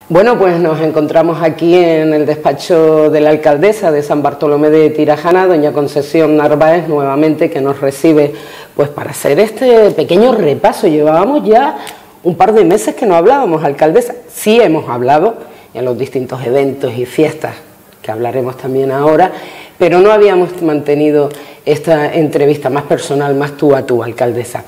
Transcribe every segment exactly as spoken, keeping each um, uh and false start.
Bueno, pues nos encontramos aquí en el despacho de la alcaldesa de San Bartolomé de Tirajana, doña Concesión Narváez, nuevamente, que nos recibe pues para hacer este pequeño repaso. Llevábamos ya un par de meses que no hablábamos, alcaldesa. Sí hemos hablado en los distintos eventos y fiestas, que hablaremos también ahora, pero no habíamos mantenido esta entrevista más personal, más tú a tú, alcaldesa.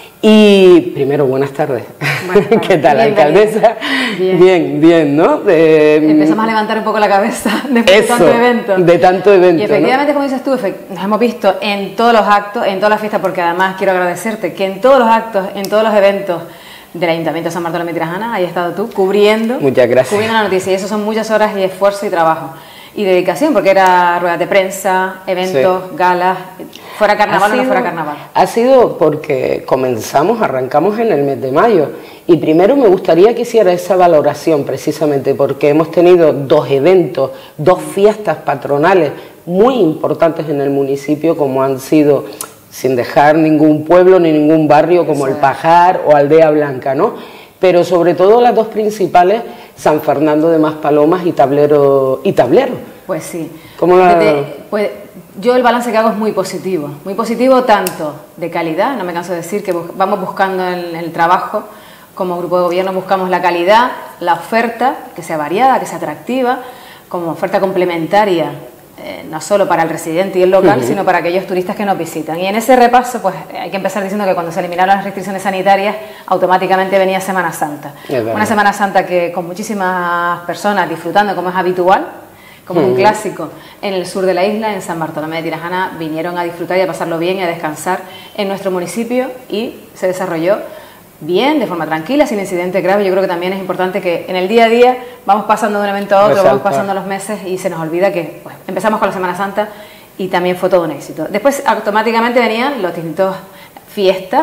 Y primero, buenas tardes. Buenas tardes. ¿Qué tal, bien, alcaldesa? Bien, bien, bien, ¿no? De, Empezamos a levantar un poco la cabeza después eso, de tanto evento. De tanto evento. Y efectivamente, ¿no? Como dices tú, nos hemos visto en todos los actos, en todas las fiestas, porque además quiero agradecerte que en todos los actos, en todos los eventos del Ayuntamiento de San Bartolomé de Tirajana, hayas estado tú cubriendo, Muchas gracias. cubriendo la noticia. Y eso son muchas horas y esfuerzo y trabajo. Y dedicación, porque era ruedas de prensa, eventos, sí. galas, fuera carnaval sido, o no fuera carnaval. Ha sido porque comenzamos, arrancamos en el mes de mayo, y primero me gustaría que hiciera esa valoración precisamente porque hemos tenido dos eventos, dos fiestas patronales muy importantes en el municipio, como han sido, sin dejar ningún pueblo ni ningún barrio, como el Pajar o Aldea Blanca, ¿no? Pero sobre todo las dos principales, San Fernando de Maspalomas y Tablero. Y Tablero. Pues sí. ¿Cómo la... Desde, pues, yo el balance que hago es muy positivo, muy positivo tanto de calidad, no me canso de decir que bus vamos buscando en el trabajo, como grupo de gobierno buscamos la calidad, la oferta, que sea variada, que sea atractiva, como oferta complementaria, eh, no solo para el residente y el local, uh-huh. sino para aquellos turistas que nos visitan. Y en ese repaso, pues hay que empezar diciendo que cuando se eliminaron las restricciones sanitarias, automáticamente venía Semana Santa. Una Semana Santa que con muchísimas personas disfrutando, como es habitual, como uh-huh. un clásico, en el sur de la isla, en San Bartolomé de Tirajana, vinieron a disfrutar y a pasarlo bien y a descansar en nuestro municipio y se desarrolló bien, de forma tranquila, sin incidentes graves. Yo creo que también es importante que en el día a día vamos pasando de un evento a otro, Resalta. vamos pasando los meses y se nos olvida que pues, empezamos con la Semana Santa y también fue todo un éxito. Después automáticamente venían las distintas fiestas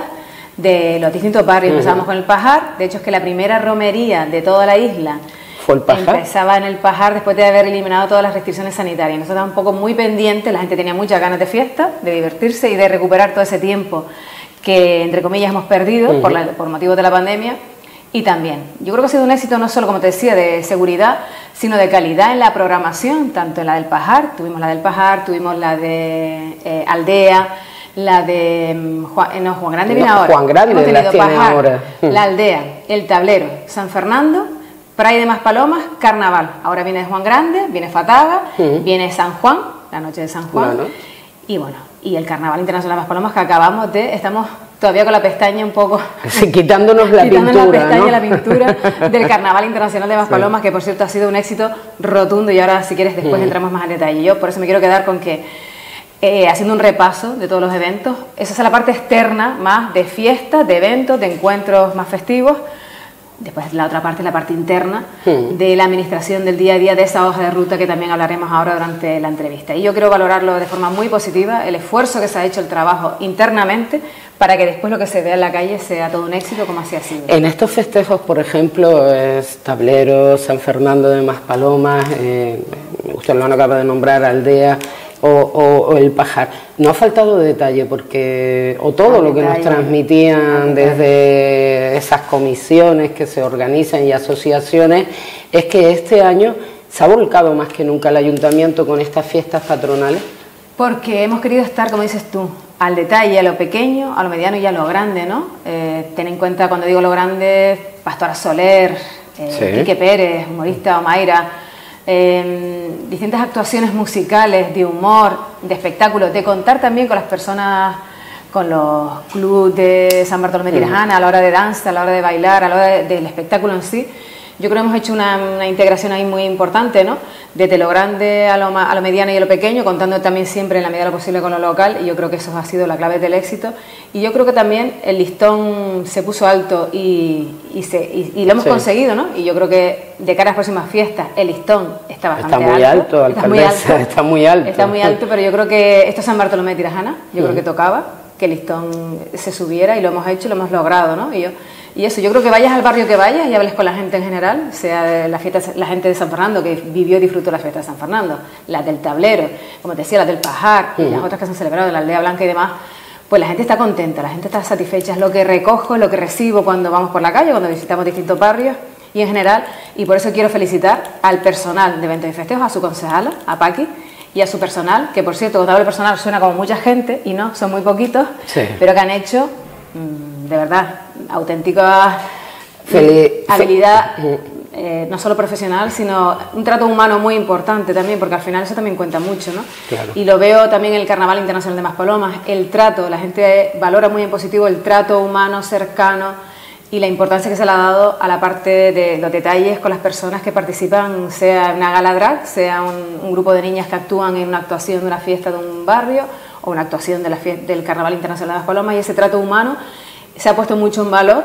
de los distintos barrios. Uh-huh. Empezamos con el Pajar, de hecho es que la primera romería de toda la isla ¿Fue el Pajar? Empezaba en el Pajar después de haber eliminado todas las restricciones sanitarias. Nosotros estábamos un poco muy pendientes, la gente tenía muchas ganas de fiesta, de divertirse y de recuperar todo ese tiempo que, entre comillas, hemos perdido uh-huh. por, la, por motivos de la pandemia. Y también, yo creo que ha sido un éxito no solo, como te decía, de seguridad, sino de calidad en la programación, tanto en la del Pajar, tuvimos la del Pajar, tuvimos la de eh, Aldea, la de Juan, no, Juan Grande viene no, ahora. Juan Grande hemos tenido la tiene Pajar, ahora. la Aldea, el Tablero, San Fernando, Pride de Maspalomas, Carnaval. Ahora viene Juan Grande, viene Fataga, uh-huh. viene San Juan, la noche de San Juan, bueno. y bueno, y el Carnaval Internacional de Maspalomas que acabamos de, estamos todavía con la pestaña un poco... Sí, quitándonos la quitándonos pintura, la pestaña, ¿no? la pintura del Carnaval Internacional de Maspalomas, sí. que por cierto ha sido un éxito rotundo y ahora si quieres después uh-huh. entramos más en detalle. Yo por eso me quiero quedar con que, eh, haciendo un repaso de todos los eventos, esa es la parte externa más de fiestas, de eventos, de encuentros más festivos. Después la otra parte, la parte interna hmm. de la administración del día a día de esa hoja de ruta que también hablaremos ahora durante la entrevista. Y yo quiero valorarlo de forma muy positiva, el esfuerzo que se ha hecho, el trabajo internamente, para que después lo que se vea en la calle sea todo un éxito como así ha sido. En estos festejos, por ejemplo, es Tablero, San Fernando de Maspalomas, eh, usted lo acaba de nombrar, Aldea... O, o, o el Pajar. No ha faltado detalle porque, o todo lo que nos transmitían desde esas comisiones que se organizan y asociaciones, es que este año se ha volcado más que nunca el ayuntamiento con estas fiestas patronales. Porque hemos querido estar, como dices tú, al detalle, a lo pequeño, a lo mediano y a lo grande, ¿no? Eh, ten en cuenta, cuando digo lo grande, Pastora Soler, eh, sí. Quique Pérez, humorista Omaira, Eh, distintas actuaciones musicales, de humor, de espectáculos, de contar también con las personas, con los clubes de San Bartolomé de Tirajana, a la hora de danza, a la hora de bailar, a la hora de, del espectáculo en sí. Yo creo que hemos hecho una, una integración ahí muy importante, ¿no? Desde lo grande a lo, a lo mediano y a lo pequeño, contando también siempre en la medida de lo posible con lo local, y yo creo que eso ha sido la clave del éxito. Y yo creo que también el listón se puso alto y, y, se, y, y lo hemos sí. conseguido, ¿no? Y yo creo que de cara a las próximas fiestas el listón está bastante está muy alto, alto está muy alto, está muy alto. Está muy alto, pero yo creo que esto es San Bartolomé de Tirajana, yo uh-huh. creo que tocaba que el listón se subiera y lo hemos hecho y lo hemos logrado, ¿no? Y yo, Y eso, yo creo que vayas al barrio que vayas y hables con la gente en general, sea de la, fiesta, la gente de San Fernando, que vivió y disfrutó la fiesta de San Fernando, las del Tablero, como te decía, las del Pajar, uh-huh. y las otras que se han celebrado, de la Aldea Blanca y demás, pues la gente está contenta, la gente está satisfecha, es lo que recojo, es lo que recibo cuando vamos por la calle, cuando visitamos distintos barrios, y en general, y por eso quiero felicitar al personal de eventos y festejos, a su concejala, a Paqui, y a su personal, que por cierto, cuando hablo de personal suena como mucha gente, y no, son muy poquitos, sí. pero que han hecho, mmm, de verdad, auténtica Feliz, habilidad, eh, no solo profesional, sino un trato humano muy importante también, porque al final eso también cuenta mucho, ¿no? Claro. Y lo veo también en el Carnaval Internacional de Maspalomas, el trato, la gente valora muy en positivo el trato humano, cercano, y la importancia que se le ha dado a la parte de los detalles con las personas que participan, sea una gala drag, sea un, un grupo de niñas que actúan en una actuación de una fiesta de un barrio o una actuación de la fiesta, del Carnaval Internacional de Las Palomas, y ese trato humano se ha puesto mucho en valor,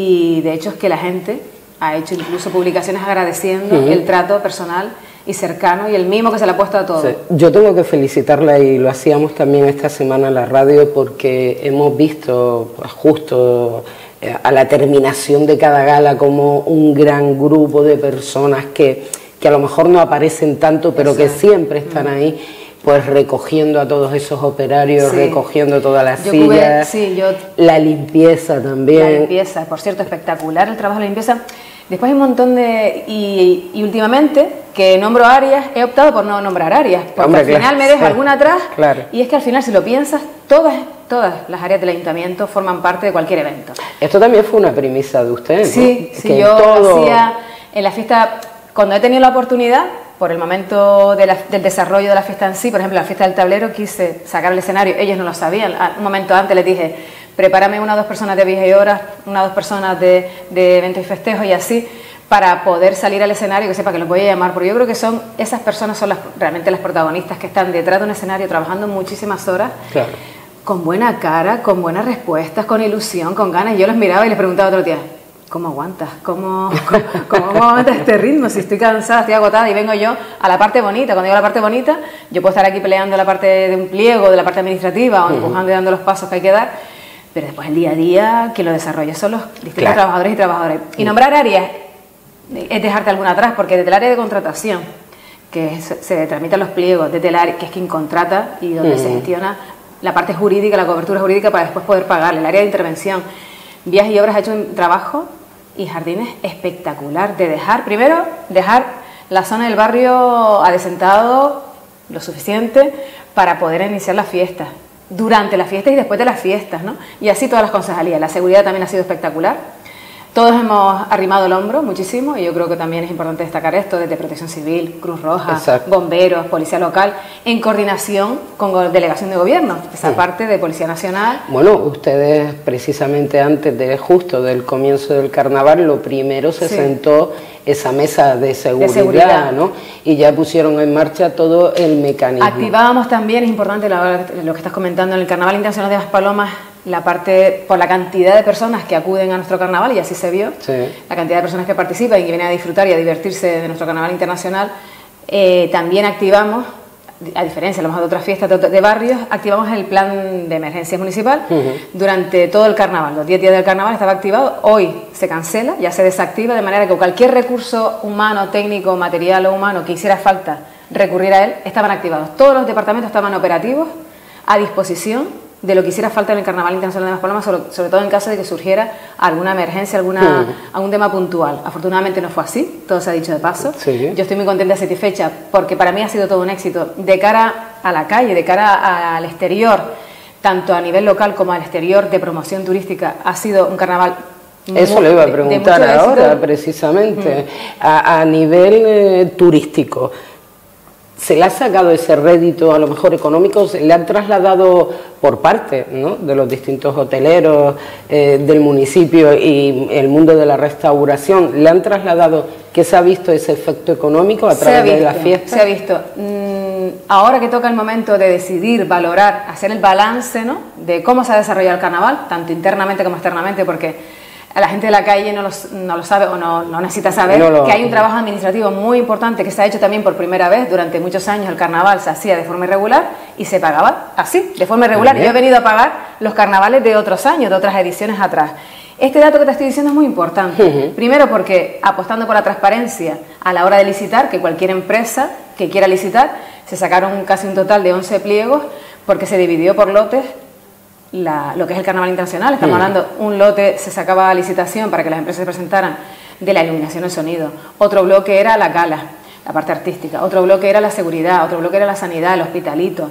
y de hecho es que la gente ha hecho incluso publicaciones agradeciendo uh-huh. el trato personal y cercano y el mimo que se le ha puesto a todos. Sí. Yo tengo que felicitarla, y lo hacíamos también esta semana en la radio, porque hemos visto pues, justo a la terminación de cada gala como un gran grupo de personas que, que a lo mejor no aparecen tanto, pero Exacto. que siempre están ahí, pues recogiendo a todos esos operarios, sí. recogiendo todas las yo sillas, tuve, sí, yo, la limpieza también. La limpieza, por cierto, espectacular el trabajo de la limpieza. Después hay un montón de... Y, y últimamente, que nombro áreas, he optado por no nombrar áreas, porque Hombre, al final claro, me dejo sí, alguna atrás, claro. y es que al final, si lo piensas, todas, todas las áreas del ayuntamiento forman parte de cualquier evento. Esto también fue una premisa de usted, ¿no? Sí, sí, que yo todo... lo hacía en la fiesta, cuando he tenido la oportunidad, por el momento de la, del desarrollo de la fiesta en sí, por ejemplo, la fiesta del tablero, quise sacar el escenario, ellos no lo sabían, un momento antes les dije, prepárame una o dos personas de viaje y horas, una o dos personas de, de eventos y festejos y así, para poder salir al escenario, que sepa que los voy a llamar, porque yo creo que son esas personas son las, realmente las protagonistas que están detrás de un escenario trabajando muchísimas horas, claro. con buena cara, con buenas respuestas, con ilusión, con ganas. Y yo los miraba y les preguntaba otro día, ¿cómo aguantas? ¿Cómo, cómo, cómo aguantas este ritmo? Si estoy cansada, estoy agotada, y vengo yo a la parte bonita. Cuando digo a la parte bonita, yo puedo estar aquí peleando la parte de un pliego, de la parte administrativa, o empujando y dando los pasos que hay que dar, pero después el día a día, que lo desarrolla son los distintos claro. trabajadores y trabajadoras. Y nombrar áreas es dejarte alguna atrás, porque desde el área de contratación, que se, se tramitan los pliegos, desde el área, que es quien contrata y donde uh-huh. se gestiona la parte jurídica, la cobertura jurídica para después poder pagarle, el área de intervención, Vías y Obras ha hecho un trabajo y jardines espectacular de dejar, primero, dejar la zona del barrio adecentado lo suficiente para poder iniciar las fiestas, durante las fiestas y después de las fiestas, ¿no? Y así todas las concejalías. La seguridad también ha sido espectacular. Todos hemos arrimado el hombro muchísimo, y yo creo que también es importante destacar esto, desde Protección Civil, Cruz Roja, Exacto. bomberos, Policía Local, en coordinación con Delegación de Gobierno, esa sí. parte de Policía Nacional. Bueno, ustedes precisamente antes de justo del comienzo del carnaval, lo primero se sí. sentó esa mesa de seguridad, de seguridad, ¿no? Y ya pusieron en marcha todo el mecanismo. Activábamos también, es importante lo que estás comentando, en el Carnaval Internacional de Las Palomas, la parte, por la cantidad de personas que acuden a nuestro carnaval, y así se vio, sí. la cantidad de personas que participan y que vienen a disfrutar y a divertirse de nuestro carnaval internacional, eh, también activamos, a diferencia a lo mejor de otras fiestas de, de barrios, activamos el plan de emergencias municipal uh-huh. durante todo el carnaval. Los diez días del carnaval estaba activado, hoy se cancela, ya se desactiva, de manera que cualquier recurso humano, técnico, material o humano que hiciera falta recurrir a él, estaban activados. Todos los departamentos estaban operativos, a disposición de lo que hiciera falta en el Carnaval Internacional de Las Palomas, sobre, sobre todo en caso de que surgiera alguna emergencia, alguna, uh-huh. algún tema puntual. Afortunadamente no fue así, todo se ha dicho de paso. Sí. Yo estoy muy contenta y satisfecha, porque para mí ha sido todo un éxito. De cara a la calle, de cara al exterior, tanto a nivel local como al exterior de promoción turística, ha sido un carnaval... Eso muy, le iba a preguntar ahora, precisamente, uh-huh. a, a nivel eh, turístico. ¿Se le ha sacado ese rédito, a lo mejor económico? ¿Se le han trasladado por parte, ¿no?, de los distintos hoteleros eh, del municipio y el mundo de la restauración? ¿Le han trasladado que se ha visto ese efecto económico a través visto, de la fiesta? Se ha visto. Mm, ahora que toca el momento de decidir, valorar, hacer el balance, ¿no?, de cómo se ha desarrollado el carnaval, tanto internamente como externamente, porque a la gente de la calle no lo, no lo sabe o no, no necesita saber no lo... que hay un trabajo administrativo muy importante que se ha hecho también por primera vez. Durante muchos años el carnaval se hacía de forma irregular y se pagaba así, de forma irregular. Yo he venido a pagar los carnavales de otros años, de otras ediciones atrás. Este dato que te estoy diciendo es muy importante. Uh-huh. Primero porque apostando por la transparencia a la hora de licitar, que cualquier empresa que quiera licitar, se sacaron casi un total de once pliegos porque se dividió por lotes. La, lo que es el Carnaval Internacional, estamos mm. hablando, un lote se sacaba a licitación para que las empresas se presentaran de la iluminación y el sonido. Otro bloque era la gala, la parte artística. Otro bloque era la seguridad, otro bloque era la sanidad, el hospitalito.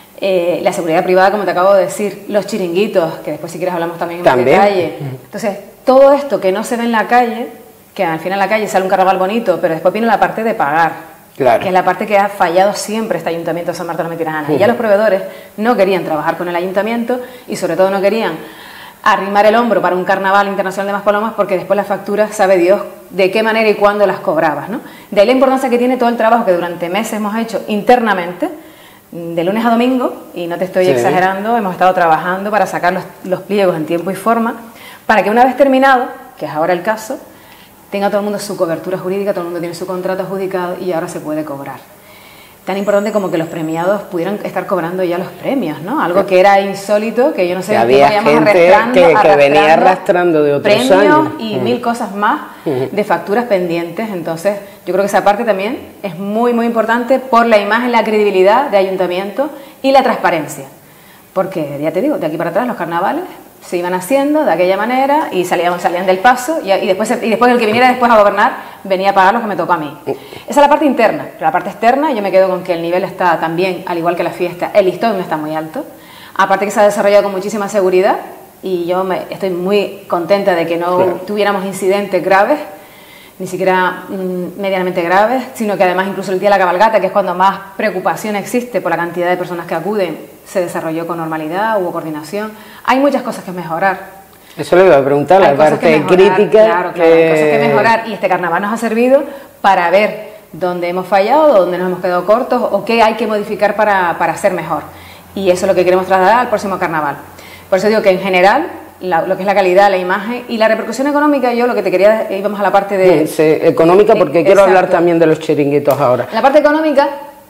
Eh, la seguridad privada, como te acabo de decir, los chiringuitos, que después si quieres hablamos también en ¿También? detalle. Entonces, todo esto que no se ve en la calle, que al final en la calle sale un carnaval bonito, pero después viene la parte de pagar, claro, que es la parte que ha fallado siempre este Ayuntamiento de San Bartolomé de Tirajana. Uh-huh. Y ya los proveedores no querían trabajar con el Ayuntamiento y sobre todo no querían arrimar el hombro para un carnaval internacional de Maspalomas, porque después las facturas, sabe Dios de qué manera y cuándo las cobrabas, ¿no? De ahí la importancia que tiene todo el trabajo que durante meses hemos hecho internamente, de lunes a domingo, y no te estoy sí. exagerando, hemos estado trabajando para sacar los, los pliegos en tiempo y forma, para que una vez terminado, que es ahora el caso, tenga todo el mundo su cobertura jurídica, todo el mundo tiene su contrato adjudicado y ahora se puede cobrar. Tan importante como que los premiados pudieran estar cobrando ya los premios, ¿no? Algo que era insólito, que yo no sé, que había gente arrastrando, que, que arrastrando venía arrastrando de otros premios años y uh-huh. mil cosas más uh-huh. de facturas pendientes. Entonces yo creo que esa parte también es muy muy importante por la imagen, la credibilidad de Ayuntamiento y la transparencia, porque ya te digo, de aquí para atrás los carnavales se iban haciendo de aquella manera y salían, salían del paso y, y, después, y después el que viniera después a gobernar venía a pagar lo que me tocó a mí. Esa es la parte interna. Pero la parte externa, yo me quedo con que el nivel está también, al igual que la fiesta, el listón no está muy alto. Aparte que se ha desarrollado con muchísima seguridad y yo me, estoy muy contenta de que no claro. tuviéramos incidentes graves, ni siquiera mmm, medianamente graves, sino que además incluso el día de la cabalgata, que es cuando más preocupación existe por la cantidad de personas que acuden, se desarrolló con normalidad, hubo coordinación. Hay muchas cosas que mejorar. Eso le iba a preguntar, la parte crítica. Claro, claro, que... hay cosas que mejorar y este carnaval nos ha servido para ver dónde hemos fallado, dónde nos hemos quedado cortos o qué hay que modificar para, para ser mejor. Y eso es lo que queremos trasladar al próximo carnaval. Por eso digo que en general, la, lo que es la calidad, la imagen y la repercusión económica, yo lo que te quería, íbamos a la parte de... Sí, económica, porque eh, quiero exacto. hablar también de los chiringuitos ahora. La parte económica,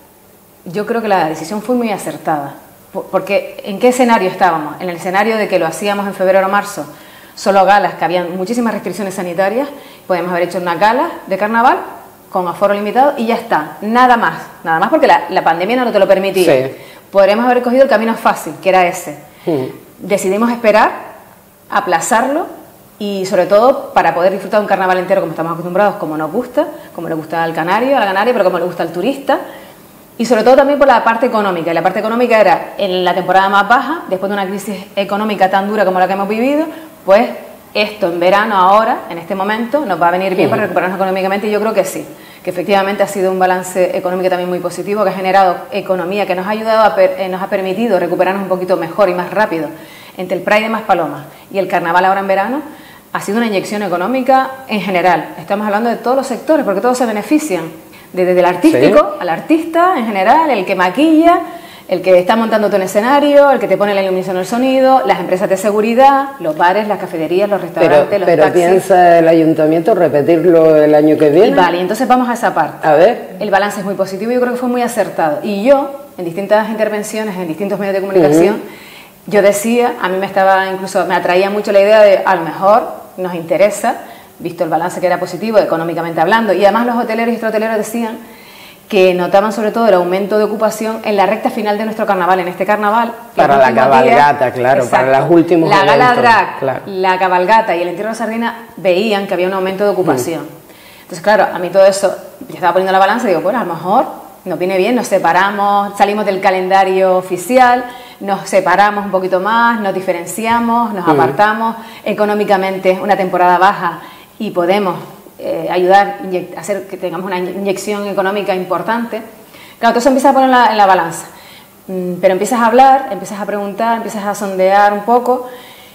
yo creo que la decisión fue muy acertada. Porque ¿en qué escenario estábamos? En el escenario de que lo hacíamos en febrero o marzo, solo galas, que habían muchísimas restricciones sanitarias, podíamos haber hecho una gala de carnaval con aforo limitado y ya está, nada más, nada más porque la, la pandemia no te lo permitía. Sí. Podríamos haber cogido el camino fácil, que era ese. Sí. Decidimos esperar, aplazarlo y sobre todo para poder disfrutar de un carnaval entero como estamos acostumbrados, como nos gusta, como le gusta al canario, a la canaria, pero como le gusta al turista. Y sobre todo también por la parte económica. Y la parte económica era en la temporada más baja, después de una crisis económica tan dura como la que hemos vivido, pues esto en verano ahora, en este momento, nos va a venir bien para recuperarnos económicamente y yo creo que sí, que efectivamente ha sido un balance económico también muy positivo, que ha generado economía, que nos ha ayudado, a per, eh, nos ha permitido recuperarnos un poquito mejor y más rápido. Entre el Pride de Maspalomas y el carnaval ahora en verano, ha sido una inyección económica en general. Estamos hablando de todos los sectores, porque todos se benefician. Desde el artístico sí. al artista en general, el que maquilla, el que está montando un escenario, el que te pone la iluminación y el sonido, las empresas de seguridad, los bares, las cafeterías, los restaurantes, pero, los pero taxis. ¿Pero piensa el ayuntamiento repetirlo el año que viene? Y vale, entonces vamos a esa parte. A ver. El balance es muy positivo y yo creo que fue muy acertado. Y yo, en distintas intervenciones, en distintos medios de comunicación, uh-huh. yo decía, a mí me estaba incluso, me atraía mucho la idea de, a lo mejor nos interesa, visto el balance que era positivo económicamente hablando, y además los hoteleros y extrahoteleros decían que notaban sobre todo el aumento de ocupación en la recta final de nuestro carnaval, en este carnaval. Para la cabalgata, días, claro, exacto, para los últimos La eventos, gala drag, claro. la cabalgata y el entierro de la sardina veían que había un aumento de ocupación. Mm. Entonces, claro, a mí todo eso, yo estaba poniendo la balanza y digo, bueno, a lo mejor nos viene bien, nos separamos, salimos del calendario oficial, nos separamos un poquito más, nos diferenciamos, nos mm. apartamos, económicamente una temporada baja y podemos eh, ayudar a hacer que tengamos una inyección económica importante. Claro, todo eso empieza a poner en la, en la balanza, mm, pero empiezas a hablar, empiezas a preguntar, empiezas a sondear un poco.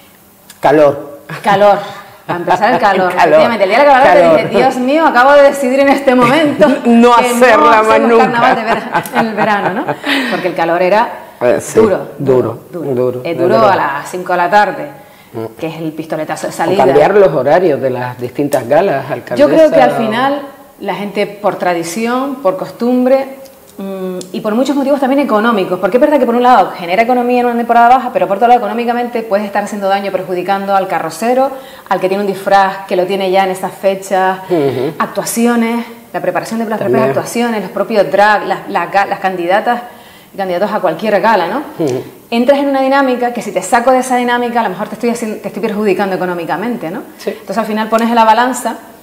Calor. Calor. Para empezar el calor. El calor. El día de la cabalgata dije, Dios mío, acabo de decidir en este momento no que hacerla no más nunca. Carnaval de vera, en el verano, ¿no? Porque el calor era eh, sí, duro, duro, duro. duro. Es duro a las cinco de la tarde, mm. que es el pistoletazo de salida. O cambiar los horarios de las distintas galas, alcaldesa. Yo creo que al final la gente, por tradición, por costumbre mmm, y por muchos motivos también económicos, porque es verdad que por un lado genera economía en una temporada baja, pero por otro lado económicamente puedes estar haciendo daño, perjudicando al carrocero, al que tiene un disfraz, que lo tiene ya en esas fechas, uh-huh. actuaciones, la preparación de las propias actuaciones, los propios drag, las, las, las candidatas y candidatos a cualquier gala, ¿no? Uh-huh. Entras en una dinámica que si te saco de esa dinámica a lo mejor te estoy, haciendo, te estoy perjudicando económicamente, ¿no? Sí. Entonces al final pones en la balanza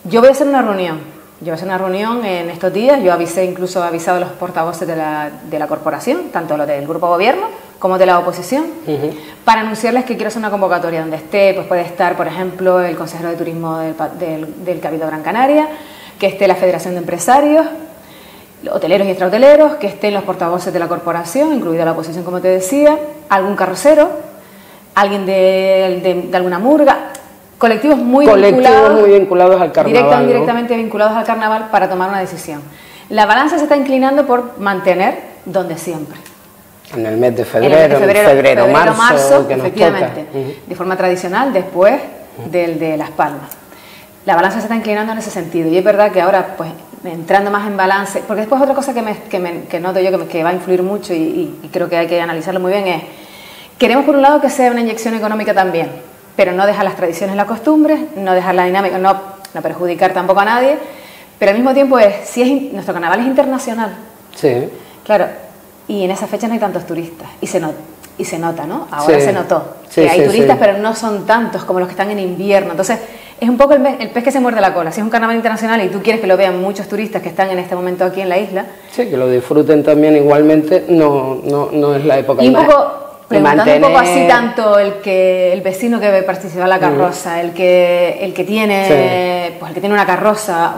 Yo voy a hacer una reunión, yo voy a hacer una reunión en estos días, yo avisé, incluso he avisado a los portavoces de la, de la corporación, tanto los del grupo gobierno como de la oposición, uh-huh. para anunciarles que quiero hacer una convocatoria donde esté, pues puede estar, por ejemplo, el consejero de turismo del, del, del Cabildo Gran Canaria, que esté la Federación de Empresarios, hoteleros y extrahoteleros, que estén los portavoces de la corporación, incluida la oposición, como te decía, algún carrocero, alguien de, de, de alguna murga, colectivos muy colectivos vinculados, muy vinculados al carnaval, directa o ¿no? indirectamente vinculados al carnaval para tomar una decisión. La balanza se está inclinando por mantener donde siempre. En el mes de febrero, en el mes de febrero, febrero, febrero marzo, marzo, que nos efectivamente, toca. Uh-huh. de forma tradicional, después uh-huh. del de Las Palmas. La balanza se está inclinando en ese sentido y es verdad que ahora, pues, entrando más en balance, porque después otra cosa que, me, que, me, que noto yo que, me, que va a influir mucho y, y, y creo que hay que analizarlo muy bien es, queremos por un lado que sea una inyección económica también, pero no dejar las tradiciones y las costumbres, no dejar la dinámica, no, no perjudicar tampoco a nadie, pero al mismo tiempo es, si es nuestro carnaval es internacional, sí. claro, y en esas fechas no hay tantos turistas, y se, not, y se nota, ¿no? Ahora sí. se notó, sí, que hay sí, turistas, sí. pero no son tantos como los que están en invierno, entonces es un poco el, el pez que se muerde la cola. Si es un carnaval internacional y tú quieres que lo vean muchos turistas que están en este momento aquí en la isla, sí, que lo disfruten también igualmente, no, no, no es la época. Y un poco... Preguntando mantener... un poco así tanto el que el vecino que participa en la carroza, uh-huh. el que el que tiene sí. pues el que tiene una carroza,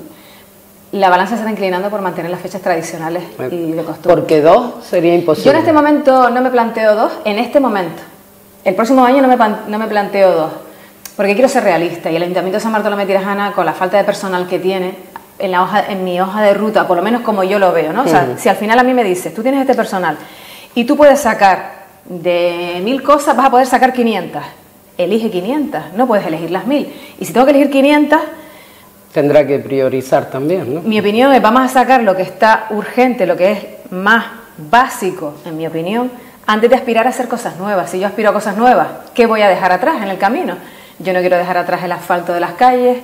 el, la balanza se está inclinando por mantener las fechas tradicionales y de costumbre. Porque dos sería imposible. Yo en este momento no me planteo dos, en este momento. El próximo año no me, no me planteo dos, porque quiero ser realista y el Ayuntamiento de San Bartolomé de Tirajana, con la falta de personal que tiene, en la hoja, en mi hoja de ruta, por lo menos como yo lo veo, ¿no? O sea, uh-huh. si al final a mí me dices, tú tienes este personal y tú puedes sacar de mil cosas, vas a poder sacar quinientas. Elige quinientas, no puedes elegir las mil. Y si tengo que elegir quinientas... Tendrá que priorizar también, ¿no? Mi opinión es, vamos a sacar lo que está urgente, lo que es más básico, en mi opinión, antes de aspirar a hacer cosas nuevas. Si yo aspiro a cosas nuevas, ¿qué voy a dejar atrás en el camino? Yo no quiero dejar atrás el asfalto de las calles,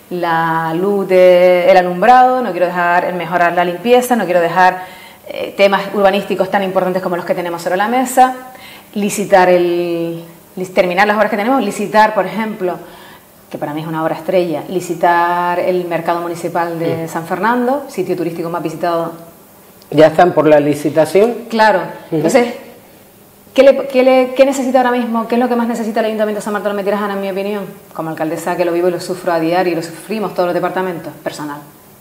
la luz del alumbrado, no quiero dejar el mejorar la limpieza, no quiero dejar... Eh, temas urbanísticos tan importantes como los que tenemos sobre la mesa, licitar el, terminar las obras que tenemos, licitar, por ejemplo, que para mí es una obra estrella, licitar el mercado municipal de San Fernando, sitio turístico más visitado. ¿Ya están por la licitación? Claro. Uh-huh. Entonces, ¿qué, le, qué, le, ¿qué necesita ahora mismo? ¿Qué es lo que más necesita el Ayuntamiento de San Bartolomé de Tirajana, en mi opinión? Como alcaldesa que lo vivo y lo sufro a diario y lo sufrimos todos los departamentos, personal.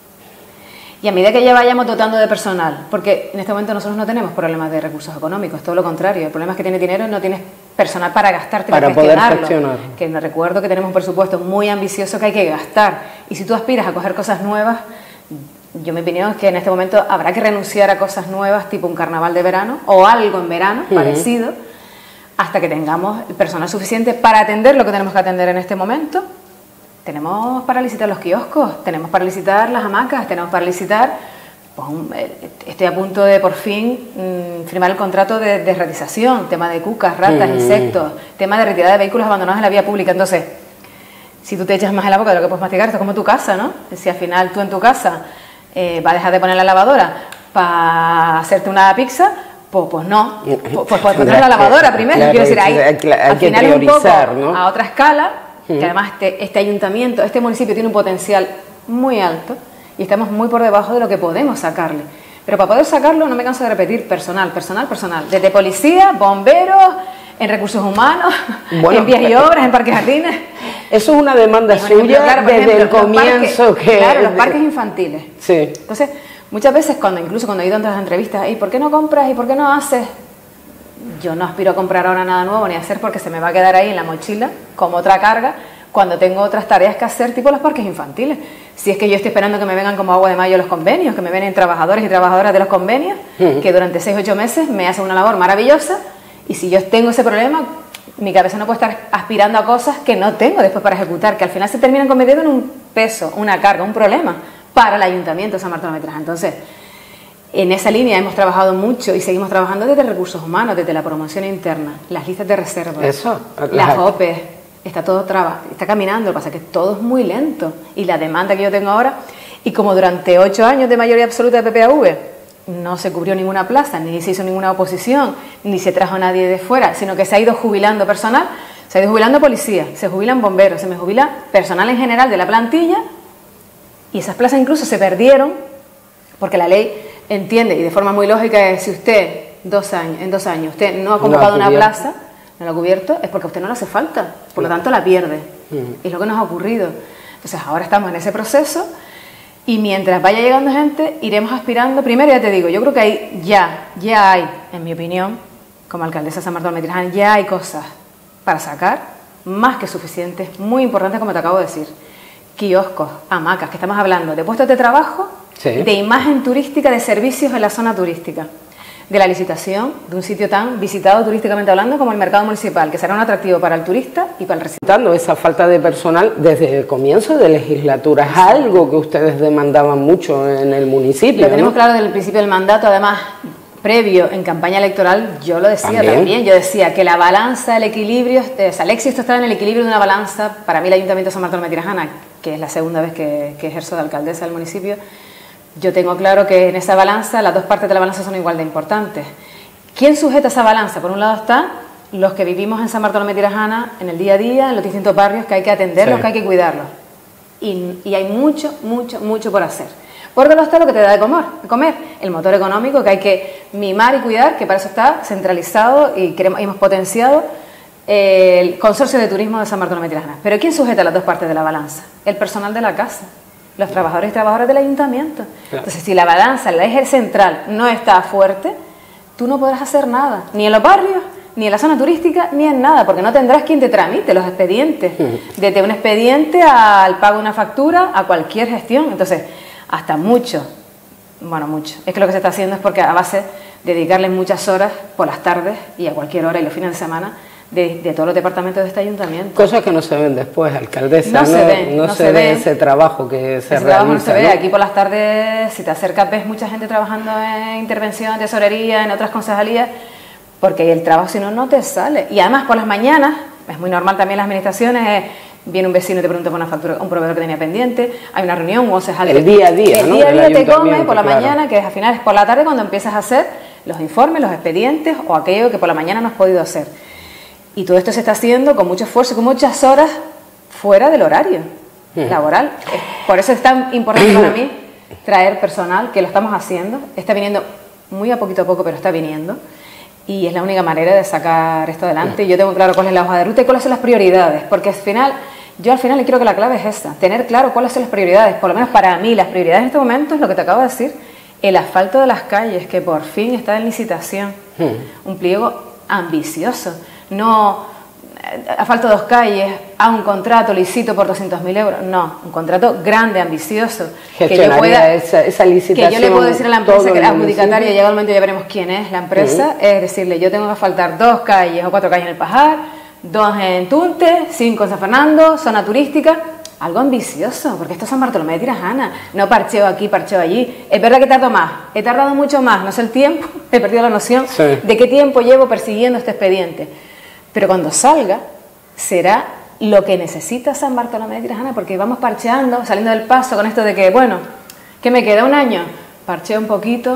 Y a medida que ya vayamos dotando de personal, porque en este momento nosotros no tenemos problemas de recursos económicos, todo lo contrario, el problema es que tienes dinero y no tienes personal para gastarte, para poder gestionar. Que me recuerdo que tenemos un presupuesto muy ambicioso que hay que gastar, y si tú aspiras a coger cosas nuevas, yo mi opinión es que en este momento habrá que renunciar a cosas nuevas, tipo un carnaval de verano, o algo en verano, uh-huh. parecido, hasta que tengamos el personal suficiente para atender lo que tenemos que atender en este momento. Tenemos para licitar los kioscos, tenemos para licitar las hamacas, tenemos para licitar, pues, un, estoy a punto de por fin mmm, firmar el contrato de, de ratización, tema de cucas, ratas, mm. insectos, tema de retirada de vehículos abandonados en la vía pública. Entonces, si tú te echas más en la boca de lo que puedes masticar, esto es como tu casa, ¿no? Si al final tú en tu casa eh, vas a dejar de poner la lavadora para hacerte una pizza, pues, pues no, pues, pues puedes poner la lavadora primero. Claro, quiero decir, ahí, hay, hay al que final es un poco ¿no? a otra escala, que además este, este ayuntamiento, este municipio tiene un potencial muy alto y estamos muy por debajo de lo que podemos sacarle. Pero para poder sacarlo, no me canso de repetir, personal, personal, personal. Desde policía, bomberos, en recursos humanos, bueno, en vías y obras, en parques jardines. Eso es una demanda es un ejemplo, suya claro, desde ejemplo, el comienzo. Parques, que claro, los parques infantiles. Sí. Entonces, muchas veces, cuando incluso cuando he ido a otras entrevistas, ¿y por qué no compras? ¿Y por qué no haces? Yo no aspiro a comprar ahora nada nuevo ni a hacer, porque se me va a quedar ahí en la mochila como otra carga cuando tengo otras tareas que hacer, tipo los parques infantiles. Si es que yo estoy esperando que me vengan como agua de mayo los convenios, que me vengan trabajadores y trabajadoras de los convenios, uh-huh. que durante seis o ocho meses me hacen una labor maravillosa, y si yo tengo ese problema, mi cabeza no puede estar aspirando a cosas que no tengo después para ejecutar, que al final se terminan convirtiendo en un peso, una carga, un problema para el Ayuntamiento de San Bartolomé de Tirajana. Entonces, en esa línea hemos trabajado mucho y seguimos trabajando desde recursos humanos, desde la promoción interna, las listas de reserva, Eso, las O P E. Está todo traba, está caminando, lo que pasa es que todo es muy lento. Y la demanda que yo tengo ahora, y como durante ocho años de mayoría absoluta de P P A V no se cubrió ninguna plaza, ni se hizo ninguna oposición, ni se trajo a nadie de fuera, sino que se ha ido jubilando personal, se ha ido jubilando policía, se jubilan bomberos, se me jubila personal en general de la plantilla, Y esas plazas incluso se perdieron porque la ley entiende, y de forma muy lógica, es si usted dos años, en dos años usted no ha convocado no una plaza, no lo ha cubierto, es porque a usted no le hace falta, por lo tanto la pierde. Uh-huh. Y es lo que nos ha ocurrido. Entonces ahora estamos en ese proceso y mientras vaya llegando gente iremos aspirando. Primero ya te digo, yo creo que hay ya, ya hay, en mi opinión, como alcaldesa de San Bartolomé de Tirajana, ya hay cosas para sacar, más que suficientes, muy importantes como te acabo de decir. Kioscos, hamacas, que estamos hablando de puestos de trabajo, sí, de imagen turística, de servicios en la zona turística, de la licitación de un sitio tan visitado turísticamente hablando como el mercado municipal, que será un atractivo para el turista y para el residente. Esa falta de personal desde el comienzo de legislatura es algo que ustedes demandaban mucho en el municipio. Lo tenemos, ¿no? claro desde el principio del mandato, además previo en campaña electoral, yo lo decía también, también yo decía que la balanza, el equilibrio, eh, o sea, el éxito está en el equilibrio de una balanza. Para mí el Ayuntamiento de San Bartolomé de Tirajana, que es la segunda vez que, que ejerzo de alcaldesa del municipio, yo tengo claro que en esa balanza, las dos partes de la balanza son igual de importantes. ¿Quién sujeta esa balanza? Por un lado está los que vivimos en San Bartolomé de Tirajana, en el día a día, en los distintos barrios, que hay que atenderlos, sí, que hay que cuidarlos. Y, y hay mucho, mucho, mucho por hacer. Por otro lado está lo que te da de comer, de comer, el motor económico que hay que mimar y cuidar, que para eso está centralizado y queremos, hemos potenciado el Consorcio de Turismo de San Bartolomé de Tirajana. Pero ¿quién sujeta las dos partes de la balanza? El personal de la casa, los trabajadores y trabajadoras del ayuntamiento. Claro. Entonces, si la balanza, el eje central no está fuerte, tú no podrás hacer nada, ni en los barrios, ni en la zona turística, ni en nada, porque no tendrás quien te tramite los expedientes, desde un expediente al pago de una factura, a cualquier gestión. Entonces, hasta mucho, bueno, mucho. Es que lo que se está haciendo es porque a base de dedicarle muchas horas por las tardes y a cualquier hora y los fines de semana de, de todos los departamentos de este ayuntamiento. Cosas que no se ven después, alcaldesa. No, no se ven. No, no se, se ve ven. ese trabajo que se ese realiza. Trabajo no se ve. ¿no? Aquí por las tardes, si te acercas, ves mucha gente trabajando en intervención, tesorería, en otras concejalías, porque el trabajo si no, no te sale. Y además por las mañanas, es muy normal también en las administraciones, eh, viene un vecino y te pregunta por una factura, un proveedor que tenía pendiente, hay una reunión, un concejal. El día a día, El ¿no? día a día te come por la claro. mañana, que al final es por la tarde cuando empiezas a hacer los informes, los expedientes o aquello que por la mañana no has podido hacer. Y todo esto se está haciendo con mucho esfuerzo, con muchas horas fuera del horario hmm. laboral. Por eso es tan importante para mí traer personal, que lo estamos haciendo. Está viniendo muy a poquito a poco, pero está viniendo. Y es la única manera de sacar esto adelante. Y yo tengo claro cuál es la hoja de ruta y cuáles son las prioridades, porque al final, yo al final le quiero que la clave es esta, tener claro cuáles son las prioridades. Por lo menos para mí, las prioridades en este momento es lo que te acabo de decir, el asfalto de las calles, que por fin está en licitación. Hmm. Un pliego ambicioso. No asfalto dos calles a un contrato licito por doscientos mil euros, no, un contrato grande, ambicioso, que yo pueda, esa, esa licitación, que yo le puedo decir a la empresa que la adjudicataria, llega el momento ya veremos quién es la empresa, uh-huh. es decirle, yo tengo que asfaltar dos calles o cuatro calles en el Pajar, dos en Tunte, cinco en San Fernando, zona turística, algo ambicioso, porque esto es San Bartolomé de Tirajana, no parcheo aquí, parcheo allí. Es verdad que tardo más, he tardado mucho más, no sé el tiempo, he perdido la noción sí. de qué tiempo llevo persiguiendo este expediente. Pero cuando salga, será lo que necesita San Bartolomé de Tirajana, porque vamos parcheando, saliendo del paso con esto de que, bueno, ¿qué me queda? ¿Un año? Parcheo un poquito,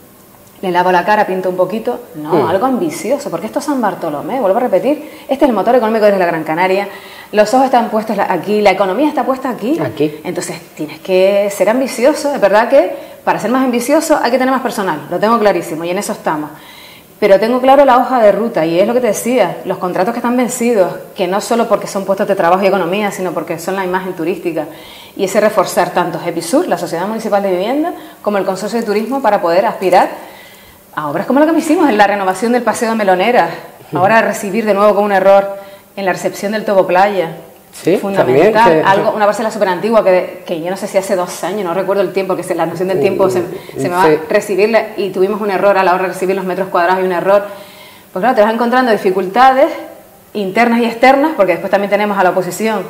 le lavo la cara, pinto un poquito. No, mm. algo ambicioso, porque esto es San Bartolomé, vuelvo a repetir, este es el motor económico desde la Gran Canaria, los ojos están puestos aquí, la economía está puesta aquí. aquí. Entonces tienes que ser ambicioso, es verdad que para ser más ambicioso hay que tener más personal, lo tengo clarísimo y en eso estamos. Pero tengo claro la hoja de ruta y es lo que te decía, los contratos que están vencidos, que no solo porque son puestos de trabajo y economía, sino porque son la imagen turística. Y ese reforzar tanto EPISUR, la Sociedad Municipal de Vivienda, como el Consorcio de Turismo para poder aspirar a obras como la que hicimos en la renovación del Paseo de Melonera, ahora recibir de nuevo con un error en la recepción del Tobo Playa. Sí, fundamental, también, que, algo, una parcela súper antigua que, que yo no sé si hace dos años, no recuerdo el tiempo, que se, la noción del tiempo se, se me va sí. a recibirla y tuvimos un error a la hora de recibir los metros cuadrados y un error. Pues claro, te vas encontrando dificultades internas y externas, porque después también tenemos a la oposición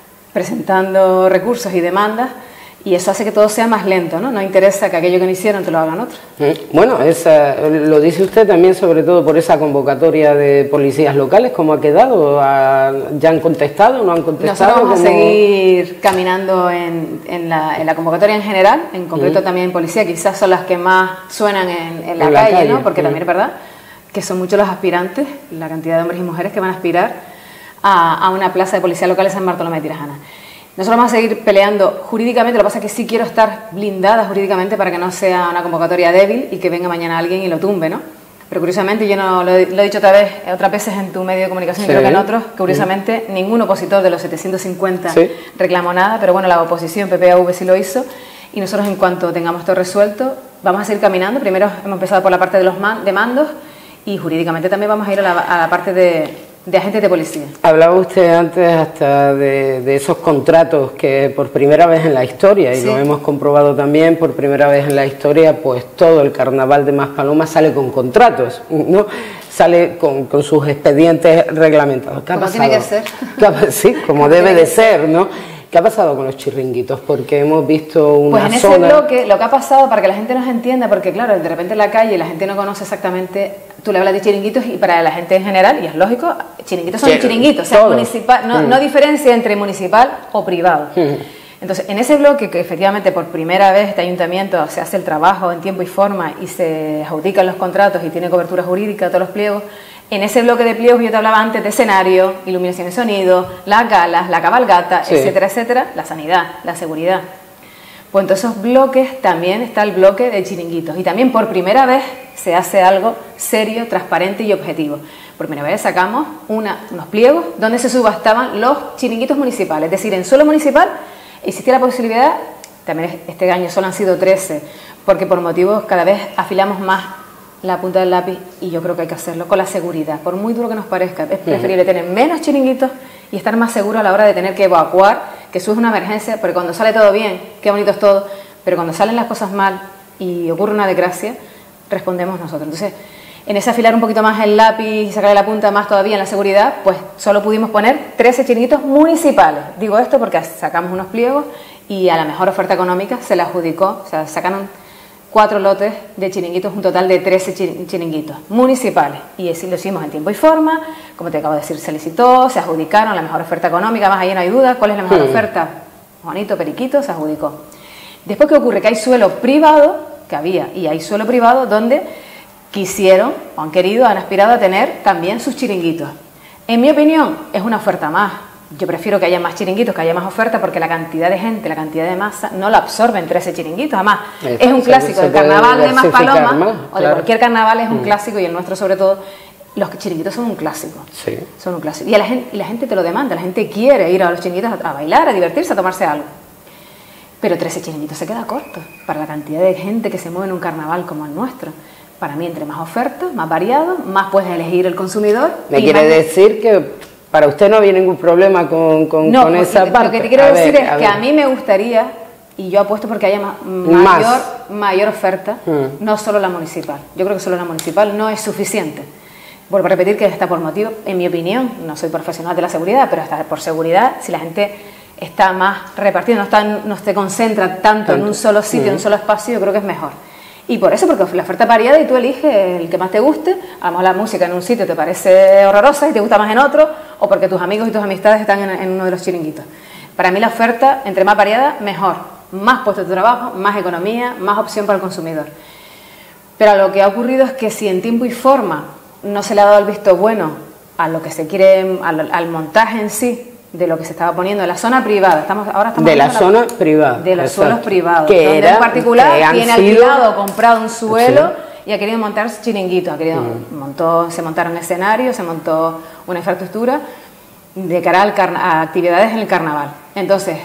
presentando recursos y demandas, y eso hace que todo sea más lento, ¿no? No interesa que aquello que no hicieron te lo hagan otros. Bueno, esa, lo dice usted también sobre todo por esa convocatoria de policías locales, ¿cómo ha quedado? ¿Ya han contestado o no han contestado? Nosotros vamos ¿Cómo? a seguir caminando en, en, la, en la convocatoria en general, en concreto mm. también en policía, quizás son las que más suenan en, en, la, en calle, la calle, ¿no? Porque mm. también es verdad que son muchos los aspirantes, la cantidad de hombres y mujeres que van a aspirar a, a una plaza de policía local en San Bartolomé de Tirajana. Nosotros vamos a seguir peleando jurídicamente, lo que pasa es que sí quiero estar blindada jurídicamente para que no sea una convocatoria débil y que venga mañana alguien y lo tumbe, ¿no? Pero curiosamente, yo no lo he, lo he dicho otra vez, otras veces en tu medio de comunicación, sí, y creo que en otros, curiosamente, sí, ningún opositor de los setecientos cincuenta sí. reclamó nada, pero bueno, la oposición, P P A V sí lo hizo, y nosotros en cuanto tengamos esto resuelto, vamos a seguir caminando. Primero hemos empezado por la parte de los man, de mandos, y jurídicamente también vamos a ir a la, a la parte de... de agentes de policía. Hablaba usted antes hasta de, de esos contratos que por primera vez en la historia, y sí. lo hemos comprobado también, por primera vez en la historia, pues todo el carnaval de Maspalomas sale con contratos, ¿no? Sale con, con sus expedientes reglamentados. ¿Qué ha como pasado? Tiene que ser. ¿Qué, sí, como debe de ser, ¿no? ¿Qué ha pasado con los chiringuitos? Porque hemos visto una Pues en ese zona... bloque, lo que ha pasado, para que la gente nos entienda, porque claro, de repente en la calle la gente no conoce exactamente, tú le hablas de chiringuitos y para la gente en general, y es lógico, chiringuitos son sí, chiringuitos, o sea, municipal, no, mm. no diferencia entre municipal o privado. Mm. Entonces, en ese bloque que efectivamente por primera vez este ayuntamiento se hace el trabajo en tiempo y forma y se adjudican los contratos y tiene cobertura jurídica todos los pliegos, en ese bloque de pliegos yo te hablaba antes de escenario, iluminación y sonido, las galas, la cabalgata, sí. etcétera, etcétera, la sanidad, la seguridad. Pues en todos esos bloques también está el bloque de chiringuitos y también por primera vez se hace algo serio, transparente y objetivo. Por primera vez sacamos una, unos pliegos donde se subastaban los chiringuitos municipales, es decir, en suelo municipal existía la posibilidad, también este año solo han sido trece, porque por motivos cada vez afilamos más la punta del lápiz y yo creo que hay que hacerlo con la seguridad, por muy duro que nos parezca, es preferible tener menos chiringuitos y estar más seguro a la hora de tener que evacuar, que eso es una emergencia, porque cuando sale todo bien, qué bonito es todo, pero cuando salen las cosas mal y ocurre una desgracia, respondemos nosotros. Entonces, en ese afilar un poquito más el lápiz y sacarle la punta más todavía en la seguridad, pues solo pudimos poner trece chiringuitos municipales. Digo esto porque sacamos unos pliegos y a la mejor oferta económica se le adjudicó, o sea, sacaron cuatro lotes de chiringuitos, un total de trece chiringuitos municipales. Y así lo hicimos en tiempo y forma, como te acabo de decir, se licitó, se adjudicaron la mejor oferta económica, más ahí no hay duda. ¿Cuál es la mejor sí. oferta? Juanito Periquito, se adjudicó. Después, ¿qué ocurre? Que hay suelo privado, que había, y hay suelo privado donde quisieron, o han querido, han aspirado a tener también sus chiringuitos. En mi opinión, es una oferta más. Yo prefiero que haya más chiringuitos, que haya más oferta, porque la cantidad de gente, la cantidad de masa, no la absorben trece chiringuitos. Además, es, es un clásico. El carnaval de Maspalomas, más, claro. o de cualquier carnaval, es un mm. clásico, y el nuestro sobre todo, los chiringuitos son un clásico. Sí. Son un clásico. Y, a la gente, y la gente te lo demanda, la gente quiere ir a los chiringuitos a, a bailar, a divertirse, a tomarse algo. Pero trece chiringuitos se queda corto para la cantidad de gente que se mueve en un carnaval como el nuestro. Para mí, entre más ofertas, más variado, más puedes elegir el consumidor. ¿Me quiere más... decir que para usted no había ningún problema con, con, no, con esa parte? Lo que te quiero a decir ver, es a que ver. a mí me gustaría, y yo apuesto porque haya ma mayor, más. mayor oferta, hmm. no solo la municipal. Yo creo que solo la municipal no es suficiente. Vuelvo a repetir que está por motivo, en mi opinión, no soy profesional de la seguridad, pero está por seguridad, si la gente está más repartida, no, está, no se concentra tanto, tanto en un solo sitio, en hmm. un solo espacio, yo creo que es mejor. Y por eso, porque la oferta es variada y tú eliges el que más te guste. A lo mejor la música en un sitio te parece horrorosa y te gusta más en otro, o porque tus amigos y tus amistades están en, en uno de los chiringuitos. Para mí la oferta, entre más variada, mejor. Más puestos de trabajo, más economía, más opción para el consumidor. Pero lo que ha ocurrido es que si en tiempo y forma no se le ha dado el visto bueno a lo que se quiere, al, al montaje en sí, de lo que se estaba poniendo en la zona privada, estamos ahora estamos de la zona la, privada, de los exacto. suelos privados, que donde era, en particular tiene sido... alquilado, comprado un suelo sí. y ha querido montar chiringuitos, ha querido mm. montó, se montaron escenarios, se montó una infraestructura de cara al a actividades en el carnaval. Entonces,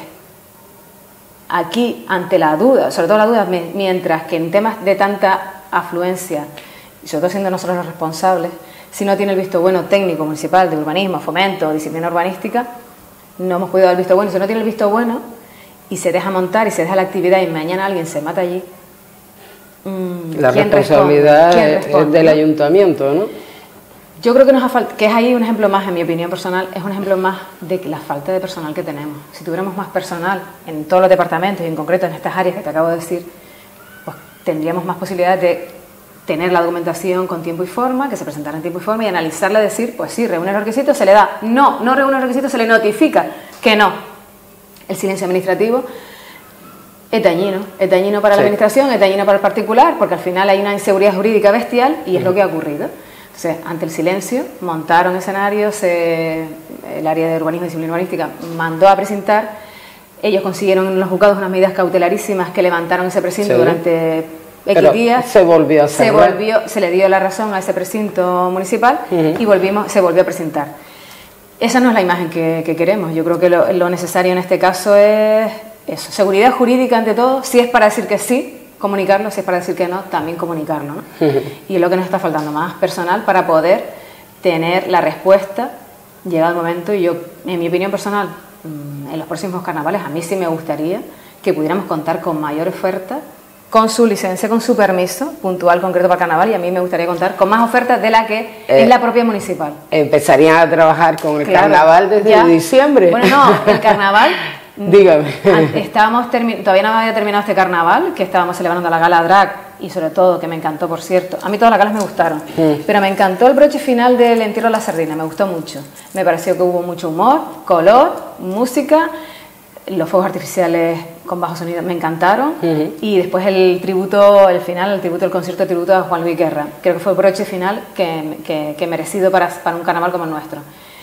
aquí ante la duda, sobre todo la duda, mientras que en temas de tanta afluencia, y sobre todo siendo nosotros los responsables, si no tiene el visto bueno técnico municipal de urbanismo, fomento, disciplina urbanística, no hemos podido dar el visto bueno. Si no tiene el visto bueno y se deja montar y se deja la actividad y mañana alguien se mata allí, mmm, la responsabilidad ¿Quién responde? Es del ¿no? ayuntamiento, ¿no? Yo creo que nos ha faltado, que es ahí un ejemplo más, en mi opinión personal, es un ejemplo más de la falta de personal que tenemos. Si tuviéramos más personal en todos los departamentos y en concreto en estas áreas que te acabo de decir, pues tendríamos más posibilidades de tener la documentación con tiempo y forma, que se presentara en tiempo y forma y analizarla y decir, pues sí, reúne los requisitos, se le da. No, no reúne los requisitos, se le notifica que no. El silencio administrativo es dañino, es dañino para sí. la administración, es dañino para el particular, porque al final hay una inseguridad jurídica bestial y es mm. lo que ha ocurrido. Entonces, ante el silencio, montaron escenarios, eh, el área de urbanismo y disciplina urbanística mandó a presentar Ellos consiguieron en los juzgados unas medidas cautelarísimas que levantaron ese precinto sí. durante X días. Se volvió a hacer. Se volvió, se le dio la razón a ese precinto municipal uh-huh. y volvimos, se volvió a presentar. Esa no es la imagen que, que queremos. Yo creo que lo, lo necesario en este caso es eso, seguridad jurídica ante todo. Si es para decir que sí, comunicarlo. Si es para decir que no, también comunicarlo, ¿no? Uh-huh. Y es lo que nos está faltando, más personal para poder tener la respuesta llegado el momento. Y yo, en mi opinión personal, en los próximos carnavales, a mí sí me gustaría que pudiéramos contar con mayor oferta, con su licencia, con su permiso puntual, concreto para carnaval, y a mí me gustaría contar con más ofertas de la que eh, es la propia municipal. Empezarían a trabajar con el claro, carnaval desde ya. diciembre. Bueno, no, el carnaval... Dígame. Estábamos todavía no había terminado este carnaval, que estábamos celebrando la gala drag, y sobre todo, que me encantó, por cierto. A mí todas las galas me gustaron, mm. pero me encantó el broche final del entierro de la sardina, me gustó mucho. Me pareció que hubo mucho humor, color, música, los fuegos artificiales con bajo sonido me encantaron, uh-huh. y después el tributo, el final, el tributo, el concierto de tributo a Juan Luis Guerra. Creo que fue el broche final que, que, que merecido para, para un carnaval como el nuestro.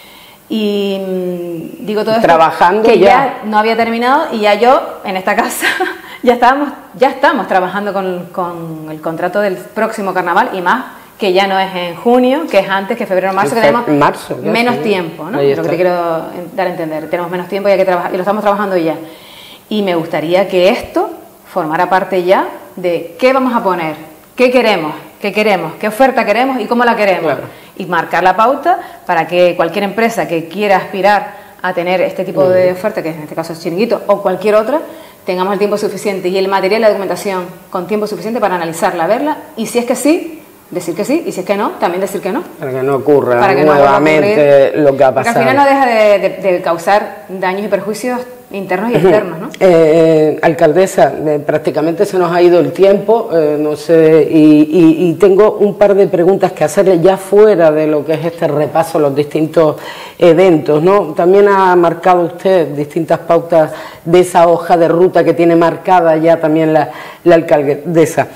Y mmm, digo todo esto trabajando que ya. ya no había terminado, y ya yo en esta casa ya estábamos ya estamos trabajando con, con el contrato del próximo carnaval, y más que ya no es en junio, que es antes, que febrero o marzo, que tenemos marzo, ya, menos sí. tiempo, ¿no? Lo que te quiero dar a entender, tenemos menos tiempo y hay que trabajar, y lo estamos trabajando ya. Y me gustaría que esto formara parte ya de qué vamos a poner, qué queremos, qué queremos, qué oferta queremos y cómo la queremos. Claro. Y marcar la pauta para que cualquier empresa que quiera aspirar a tener este tipo uh-huh. de oferta, que en este caso es Chiringuito, o cualquier otra, tengamos el tiempo suficiente y el material y la documentación con tiempo suficiente para analizarla, verla, y si es que sí, decir que sí, y si es que no, también decir que no. Para que no ocurra para que nuevamente no lo que ha pasado. Porque al final no deja de, de, de causar daños y perjuicios internos y externos, ¿no? Eh, eh, alcaldesa, eh, prácticamente se nos ha ido el tiempo, eh, no sé, y, y, y tengo un par de preguntas que hacerle ya fuera de lo que es este repaso, los distintos eventos, ¿no? También ha marcado usted distintas pautas de esa hoja de ruta que tiene marcada ya también la, la alcaldesa.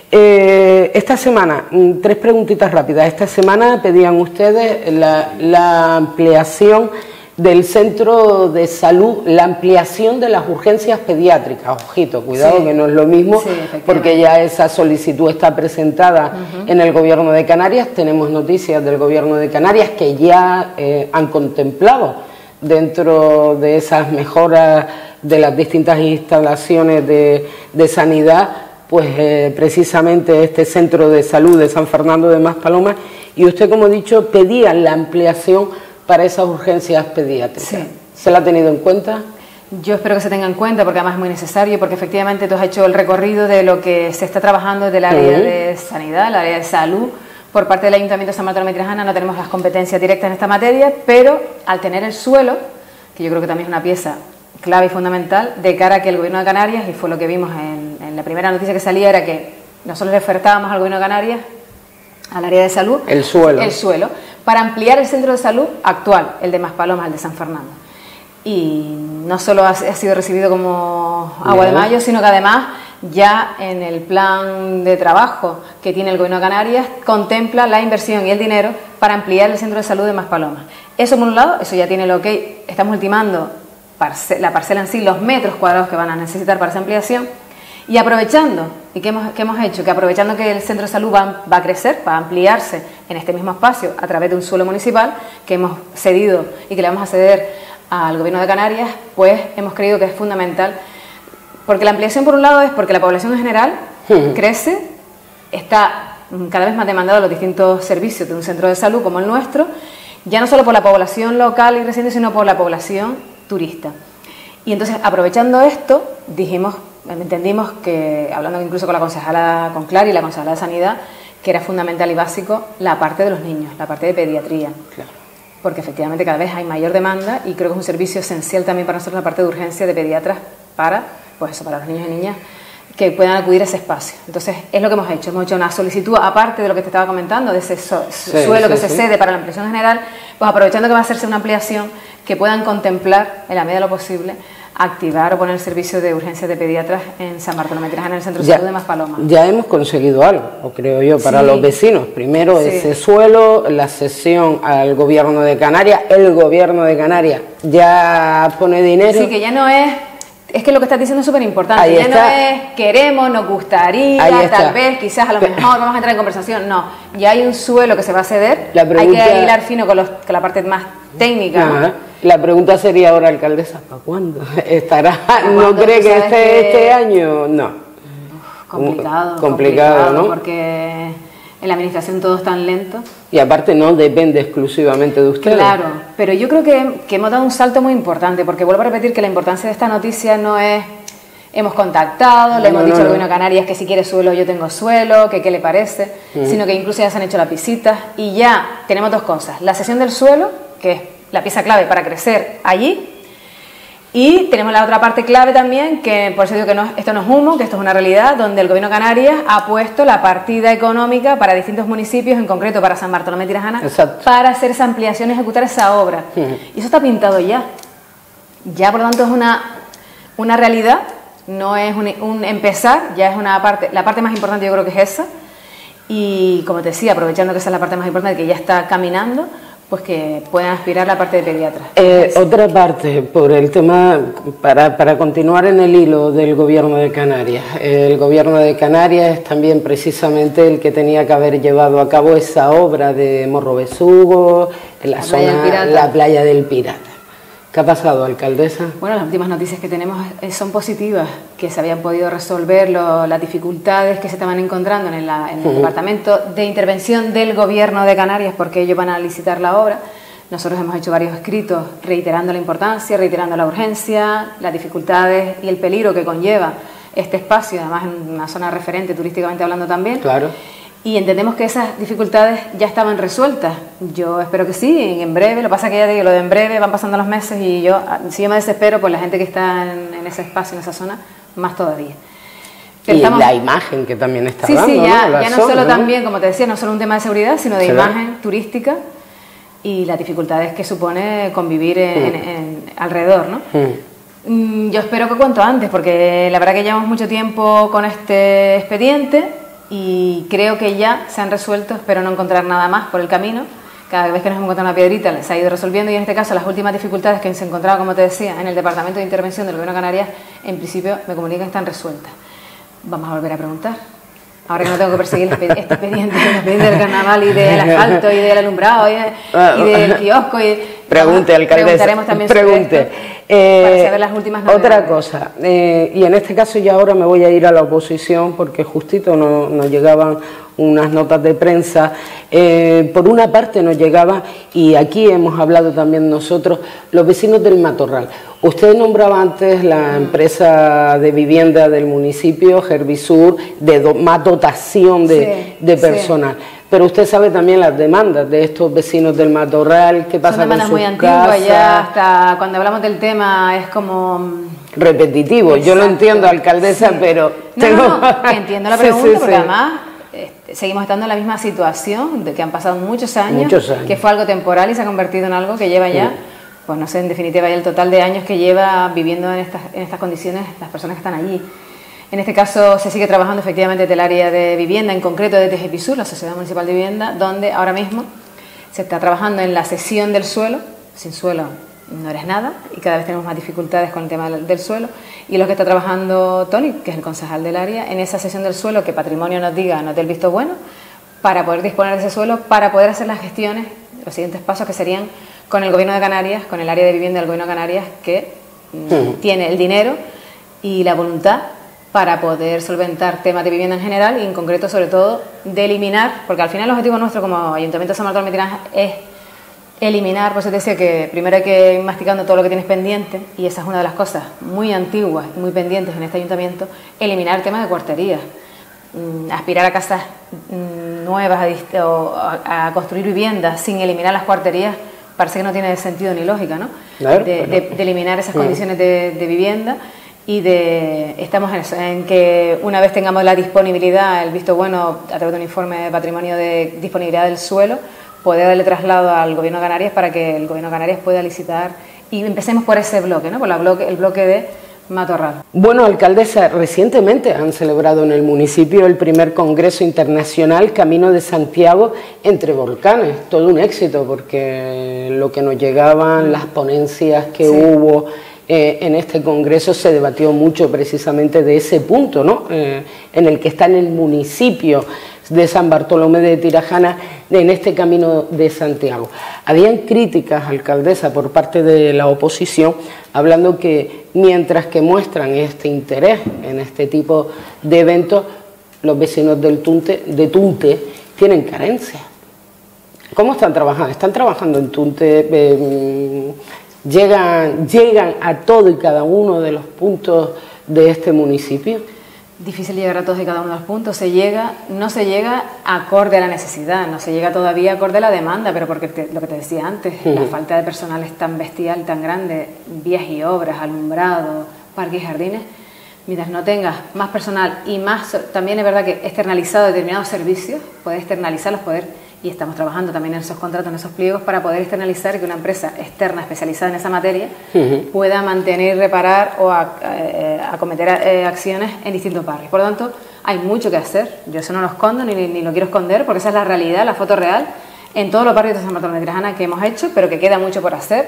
Eh, esta semana, tres preguntitas rápidas. Esta semana pedían ustedes la, la ampliación del centro de salud, la ampliación de las urgencias pediátricas. Ojito, cuidado, sí. que no es lo mismo, sí, porque ya esa solicitud está presentada uh-huh. en el Gobierno de Canarias. Tenemos noticias del Gobierno de Canarias que ya eh, han contemplado dentro de esas mejoras de las distintas instalaciones de, de sanidad, pues eh, precisamente este centro de salud de San Fernando de Maspalomas, y usted, como he dicho, pedía la ampliación para esas urgencias pediátricas. Sí. ¿Se la ha tenido en cuenta? Yo espero que se tenga en cuenta, porque además es muy necesario, porque efectivamente tú has hecho el recorrido de lo que se está trabajando desde el área uh-huh. de sanidad, el área de salud. Por parte del Ayuntamiento de San Bartolomé de Tirajana no tenemos las competencias directas en esta materia, pero al tener el suelo, que yo creo que también es una pieza clave y fundamental de cara a que el Gobierno de Canarias, y fue lo que vimos en, en la primera noticia que salía, era que nosotros le ofertábamos al Gobierno de Canarias, al área de salud, el suelo. el suelo, para ampliar el centro de salud actual, el de Maspalomas, el de San Fernando. Y no solo ha, ha sido recibido como agua Bien. de mayo, sino que además ya en el plan de trabajo que tiene el Gobierno de Canarias contempla la inversión y el dinero para ampliar el centro de salud de Maspalomas. Eso por un lado, eso ya tiene lo que estamos ultimando parce, la parcela en sí, los metros cuadrados que van a necesitar para esa ampliación. Y aprovechando, ¿y qué hemos, qué hemos hecho? Que aprovechando que el centro de salud va, va a crecer, va a ampliarse en este mismo espacio a través de un suelo municipal que hemos cedido y que le vamos a ceder al Gobierno de Canarias, pues hemos creído que es fundamental, porque la ampliación por un lado es porque la población en general uh-huh. crece, está cada vez más demandada los distintos servicios de un centro de salud como el nuestro, ya no solo por la población local y residente, sino por la población turista. Y entonces, aprovechando esto, dijimos, entendimos que, hablando incluso con la concejala, con Clara y la concejala de Sanidad, que era fundamental y básico la parte de los niños, la parte de pediatría. Claro. Porque efectivamente cada vez hay mayor demanda y creo que es un servicio esencial también para nosotros la parte de urgencia de pediatras para, pues eso, para los niños y niñas que puedan acudir a ese espacio. Entonces, es lo que hemos hecho. Hemos hecho una solicitud, aparte de lo que te estaba comentando, de ese so sí, suelo sí, que sí. se cede para la ampliación general, pues aprovechando que va a hacerse una ampliación, que puedan contemplar, en la medida de lo posible, activar o poner el servicio de urgencias de pediatras en San Bartolomé de Tirajana, en el Centro de ya, Salud de Maspalomas. Ya hemos conseguido algo, creo yo, para sí. los vecinos. Primero sí. ese suelo, la cesión al Gobierno de Canarias, el Gobierno de Canarias ya pone dinero. Sí, que ya no es Es que lo que estás diciendo es súper importante. Ahí ya está. no es queremos, nos gustaría, tal vez, quizás a lo mejor vamos a entrar en conversación. No, ya hay un suelo que se va a ceder. La pregunta... Hay que hilar fino con, los, con la parte más técnica. ¿No? La pregunta sería ahora, alcaldesa, ¿para cuándo? ¿Estará? ¿No cree que esté que... este año? No. Uf, complicado, complicado, complicado, ¿no? Porque en la administración todo es tan lento. Y aparte no depende exclusivamente de ustedes. Claro, pero yo creo que, que hemos dado un salto muy importante, porque vuelvo a repetir que la importancia de esta noticia no es hemos contactado, le hemos no, dicho no, al no. gobierno de Canarias que si quiere suelo yo tengo suelo, que qué le parece, mm. sino que incluso ya se han hecho las visitas y ya tenemos dos cosas, la cesión del suelo, que es la pieza clave para crecer allí, y tenemos la otra parte clave también, que por eso digo que no, esto no es humo, que esto es una realidad, donde el Gobierno de Canarias ha puesto la partida económica para distintos municipios, en concreto para San Bartolomé de Tirajana, Exacto. para hacer esa ampliación y ejecutar esa obra. Uh-huh. Y eso está pintado ya. Ya, por lo tanto, es una, una realidad, no es un, un empezar, ya es una parte, la parte más importante yo creo que es esa. Y como te decía, aprovechando que esa es la parte más importante, que ya está caminando, pues que puedan aspirar la parte de pediatra. Eh, otra parte, por el tema, para, para continuar en el hilo del Gobierno de Canarias. El Gobierno de Canarias es también precisamente el que tenía que haber llevado a cabo esa obra de Morro Besugo, en la, la zona, playa la playa del Pirata. ¿Qué ha pasado, alcaldesa? Bueno, las últimas noticias que tenemos son positivas, que se habían podido resolver lo, las dificultades que se estaban encontrando en, la, en el uh-huh. Departamento de Intervención del Gobierno de Canarias, porque ellos van a licitar la obra. Nosotros hemos hecho varios escritos reiterando la importancia, reiterando la urgencia, las dificultades y el peligro que conlleva este espacio, además en una zona referente turísticamente hablando también. Claro. Y entendemos que esas dificultades ya estaban resueltas. Yo espero que sí, en breve. Lo que pasa es que ya digo, lo de en breve, van pasando los meses y yo, si yo me desespero, pues la gente que está en, en ese espacio, en esa zona, más todavía. Pero y estamos... la imagen que también está sí, dando, sí, ya ¿no? Ya no zona, solo ¿no? también, como te decía, no solo un tema de seguridad, sino de imagen turística y las dificultades que supone convivir en, mm. en, en, alrededor, ¿no? Mm. Yo espero que cuanto antes, porque la verdad que llevamos mucho tiempo con este expediente y creo que ya se han resuelto, espero no encontrar nada más por el camino. Cada vez que nos hemos encontrado una piedrita se ha ido resolviendo y en este caso las últimas dificultades que se encontraba, como te decía, en el Departamento de Intervención del Gobierno de Canarias, en principio me comunican que están resueltas. Vamos a volver a preguntar. Ahora que no tengo que perseguir este expediente, el expediente del carnaval y del asfalto y del alumbrado y, de, y del kiosco. Y, pregunte, alcaldesa. Preguntaremos también pregunte. sobre esto, eh, para saber las últimas novedades. Otra cosa, eh, y en este caso yo ahora me voy a ir a la oposición porque justito nos no llegaban unas notas de prensa. Eh, por una parte nos llegaba, y aquí hemos hablado también nosotros, los vecinos del Matorral. Usted nombraba antes la empresa de vivienda del municipio, Gervisur, de do, más dotación de, sí, de personal. Sí. Pero usted sabe también las demandas de estos vecinos del Matorral, qué pasa con sus casas. Son demandas muy antiguas, ya hasta cuando hablamos del tema es como... repetitivo. Exacto. Yo lo entiendo, alcaldesa, sí. pero... No, tengo... no, no, que entiendo la pregunta, sí, sí, porque sí. además... Este, seguimos estando en la misma situación, de que han pasado muchos años, muchos años, que fue algo temporal y se ha convertido en algo que lleva ya, sí. pues no sé, en definitiva, ya el total de años que lleva viviendo en estas, en estas condiciones las personas que están allí. En este caso se sigue trabajando efectivamente desde el área de vivienda, en concreto desde Gervisur, la Sociedad Municipal de Vivienda, donde ahora mismo se está trabajando en la cesión del suelo. Sin suelo no eres nada y cada vez tenemos más dificultades con el tema del, del suelo. Y lo que está trabajando Tony, que es el concejal del área, en esa cesión del suelo, que Patrimonio nos diga, nos dé el visto bueno, para poder disponer de ese suelo, para poder hacer las gestiones, los siguientes pasos que serían con el Gobierno de Canarias, con el área de vivienda del Gobierno de Canarias, que uh-huh. tiene el dinero y la voluntad para poder solventar temas de vivienda en general y en concreto, sobre todo, de eliminar, porque al final el objetivo nuestro como Ayuntamiento de San Bartolomé de Tirajana es eliminar, por eso te decía que primero hay que ir masticando todo lo que tienes pendiente, y esa es una de las cosas muy antiguas y muy pendientes en este ayuntamiento, eliminar el tema de cuarterías, aspirar a casas nuevas a, o a construir viviendas sin eliminar las cuarterías, parece que no tiene sentido ni lógica, ¿no? Claro, de, de, de eliminar esas condiciones de, de vivienda. Y de, estamos en eso, en que una vez tengamos la disponibilidad, el visto bueno a través de un informe de patrimonio de disponibilidad del suelo, poder darle traslado al Gobierno de Canarias para que el Gobierno de Canarias pueda licitar y empecemos por ese bloque, ¿no? Por la bloque, el bloque de Matorral. Bueno, alcaldesa, recientemente han celebrado en el municipio el primer Congreso Internacional Camino de Santiago entre volcanes. Todo un éxito porque lo que nos llegaban, las ponencias que sí. hubo, eh, en este congreso se debatió mucho precisamente de ese punto, ¿no? Eh, en el que está en el municipio de San Bartolomé de Tirajana, en este Camino de Santiago. Habían críticas, alcaldesa, por parte de la oposición, hablando que mientras que muestran este interés en este tipo de eventos, los vecinos del Tunte, de Tunte tienen carencias. ¿Cómo están trabajando? ¿Están trabajando en Tunte? Eh, llegan, ¿Llegan a todo y cada uno de los puntos de este municipio? Difícil llegar a todos y cada uno de los puntos. Se llega, no se llega acorde a la necesidad, no se llega todavía acorde a la demanda, pero porque te, lo que te decía antes, uh-huh. la falta de personal es tan bestial, tan grande, vías y obras, alumbrado, parques y jardines. Mientras no tengas más personal y más, también es verdad que externalizado determinados servicios, poder externalizarlos, poder, y estamos trabajando también en esos contratos, en esos pliegos, para poder externalizar y que una empresa externa especializada en esa materia uh-huh. pueda mantener, reparar o a, eh, acometer eh, acciones en distintos barrios. Por lo tanto, hay mucho que hacer. Yo eso no lo escondo ni, ni lo quiero esconder, porque esa es la realidad, la foto real, en todos los barrios de San Bartolomé de Tirajana que hemos hecho, pero que queda mucho por hacer.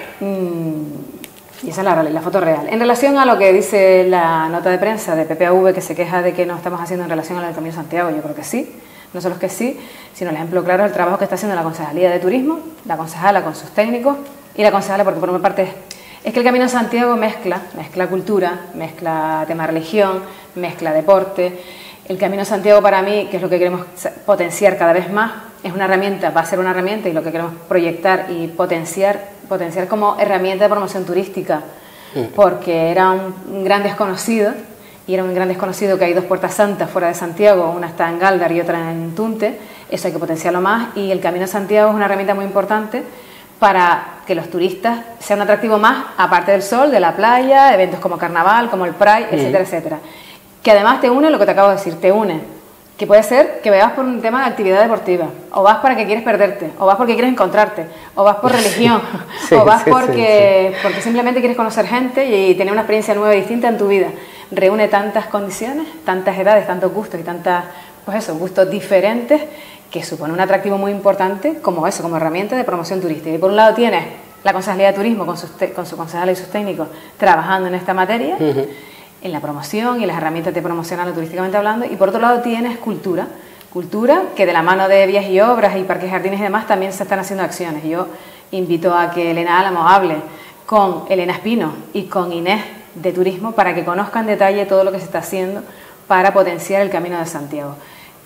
Mm, y esa es la, la foto real. En relación a lo que dice la nota de prensa de P P A V, que se queja de que no estamos haciendo en relación al Camino de Santiago, yo creo que sí. No solo es que sí, sino el ejemplo claro del trabajo que está haciendo la Concejalía de Turismo, la concejala con sus técnicos y la concejala, porque por una parte es que el Camino de Santiago mezcla, mezcla cultura, mezcla tema religión, mezcla deporte. El Camino de Santiago para mí, que es lo que queremos potenciar cada vez más, es una herramienta, va a ser una herramienta y lo que queremos proyectar y potenciar, potenciar como herramienta de promoción turística, porque era un, un gran desconocido. Y era un gran desconocido que hay dos puertas santas fuera de Santiago, una está en Galdar y otra en Tunte, eso hay que potenciarlo más, y el Camino de Santiago es una herramienta muy importante para que los turistas sean un atractivo más, aparte del sol, de la playa, eventos como Carnaval, como el Pride, etcétera, uh-huh. etcétera. Que además te une lo que te acabo de decir, te une, que puede ser que veas por un tema de actividad deportiva, o vas para que quieres perderte, o vas porque quieres encontrarte, o vas por religión, sí, o vas sí, porque, sí, sí. porque simplemente quieres conocer gente y tener una experiencia nueva y distinta en tu vida. Reúne tantas condiciones, tantas edades, tantos gustos y tantas, pues eso, gustos diferentes, que supone un atractivo muy importante como eso, como herramienta de promoción turística. Y por un lado tienes la Concejalía de Turismo con, sus con su concejala y sus técnicos trabajando en esta materia, uh-huh. en la promoción y las herramientas de promocionarlo turísticamente hablando, y por otro lado tienes cultura, cultura que de la mano de vías y obras y parques, jardines y demás también se están haciendo acciones. Yo invito a que Elena Álamo hable con Elena Espino y con Inés de Turismo para que conozcan en detalle todo lo que se está haciendo para potenciar el Camino de Santiago.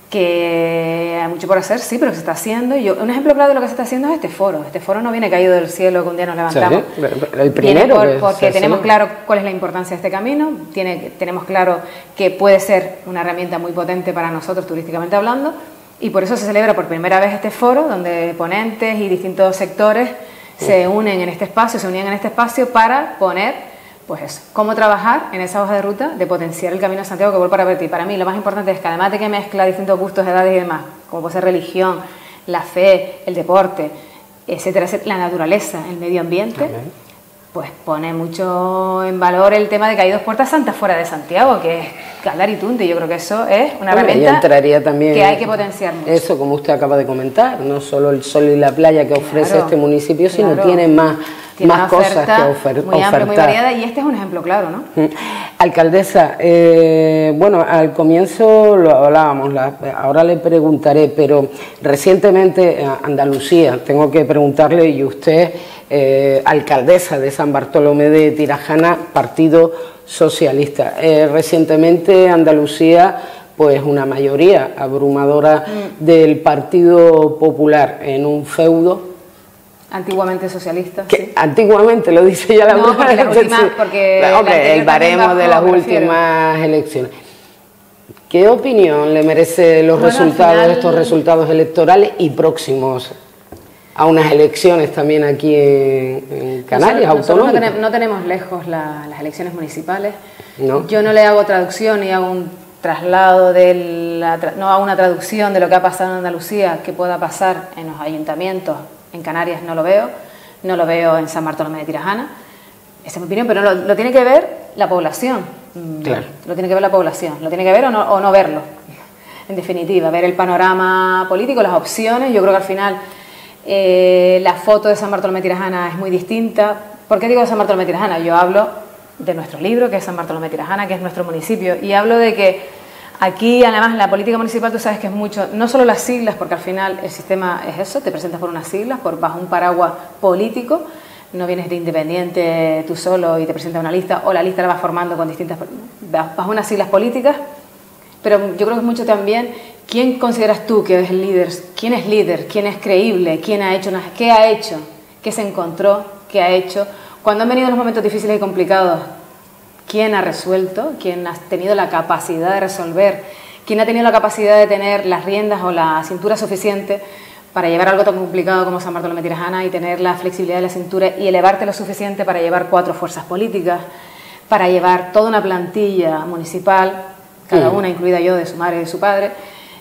Que hay mucho por hacer, sí, pero que se está haciendo. Y yo, un ejemplo claro de lo que se está haciendo es este foro. Este foro no viene caído del cielo que un día nos levantamos. ¿Sí? El primero por, porque tenemos claro cuál es la importancia de este camino, tiene, tenemos claro que puede ser una herramienta muy potente para nosotros turísticamente hablando, y por eso se celebra por primera vez este foro, donde ponentes y distintos sectores se unen en este espacio, se unían en este espacio para poner pues eso, cómo trabajar en esa hoja de ruta de potenciar el Camino de Santiago, que vuelvo a repetir. Para mí lo más importante es que además de que mezcla distintos gustos, edades y demás, como puede ser religión, la fe, el deporte, etcétera, etcétera, la naturaleza, el medio ambiente, uh-huh. pues pone mucho en valor el tema de que hay dos puertas santas fuera de Santiago, que es Galdar y Tunte. Yo creo que eso es una bueno, herramienta entraría también que hay que potenciar mucho. Eso, como usted acaba de comentar, no solo el sol y la playa que ofrece claro, este municipio, sino claro. tiene más... Tiene más cosas que ofer muy amplia, muy variada, y este es un ejemplo claro, ¿no? Alcaldesa, eh, bueno, al comienzo lo hablábamos, la, ahora le preguntaré, pero recientemente Andalucía, tengo que preguntarle, y usted, eh, alcaldesa de San Bartolomé de Tirajana, Partido Socialista, eh, recientemente Andalucía, pues una mayoría abrumadora mm. del Partido Popular en un feudo. Antiguamente socialista. Sí. Antiguamente lo dice ya la no, porque las últimas, porque no, hombre, el baremo de las últimas elecciones. ¿Qué opinión le merece los bueno, resultados final, de estos resultados electorales y próximos a unas elecciones también aquí en, en Canarias, nosotros, autonómicas? Nosotros no, tenemos, no tenemos lejos la, las elecciones municipales. ¿No? Yo no le hago traducción y hago un traslado de la, no hago una traducción de lo que ha pasado en Andalucía que pueda pasar en los ayuntamientos. En Canarias no lo veo, no lo veo en San Bartolomé de Tirajana, esa es mi opinión, pero lo, lo tiene que ver la población, claro. lo tiene que ver la población, lo tiene que ver o no, o no verlo, en definitiva, ver el panorama político, las opciones. Yo creo que al final eh, la foto de San Bartolomé de Tirajana es muy distinta, ¿Por qué digo San Bartolomé de Tirajana? Yo hablo de nuestro libro, que es San Bartolomé de Tirajana, que es nuestro municipio, y hablo de que aquí, además, la política municipal, tú sabes que es mucho, no solo las siglas, porque al final el sistema es eso, te presentas por unas siglas, por bajo un paraguas político, no vienes de independiente tú solo y te presentas una lista, o la lista la vas formando con distintas, bajo unas siglas políticas, pero yo creo que es mucho también quién consideras tú que es el líder, quién es líder, quién es creíble, quién ha hecho, una, qué ha hecho, qué se encontró, qué ha hecho, cuando han venido los momentos difíciles y complicados, quién ha resuelto, quién ha tenido la capacidad de resolver, quién ha tenido la capacidad de tener las riendas o la cintura suficiente para llevar algo tan complicado como San Bartolomé de Tirajana y tener la flexibilidad de la cintura y elevarte lo suficiente para llevar cuatro fuerzas políticas, para llevar toda una plantilla municipal, cada una, incluida yo, de su madre y de su padre.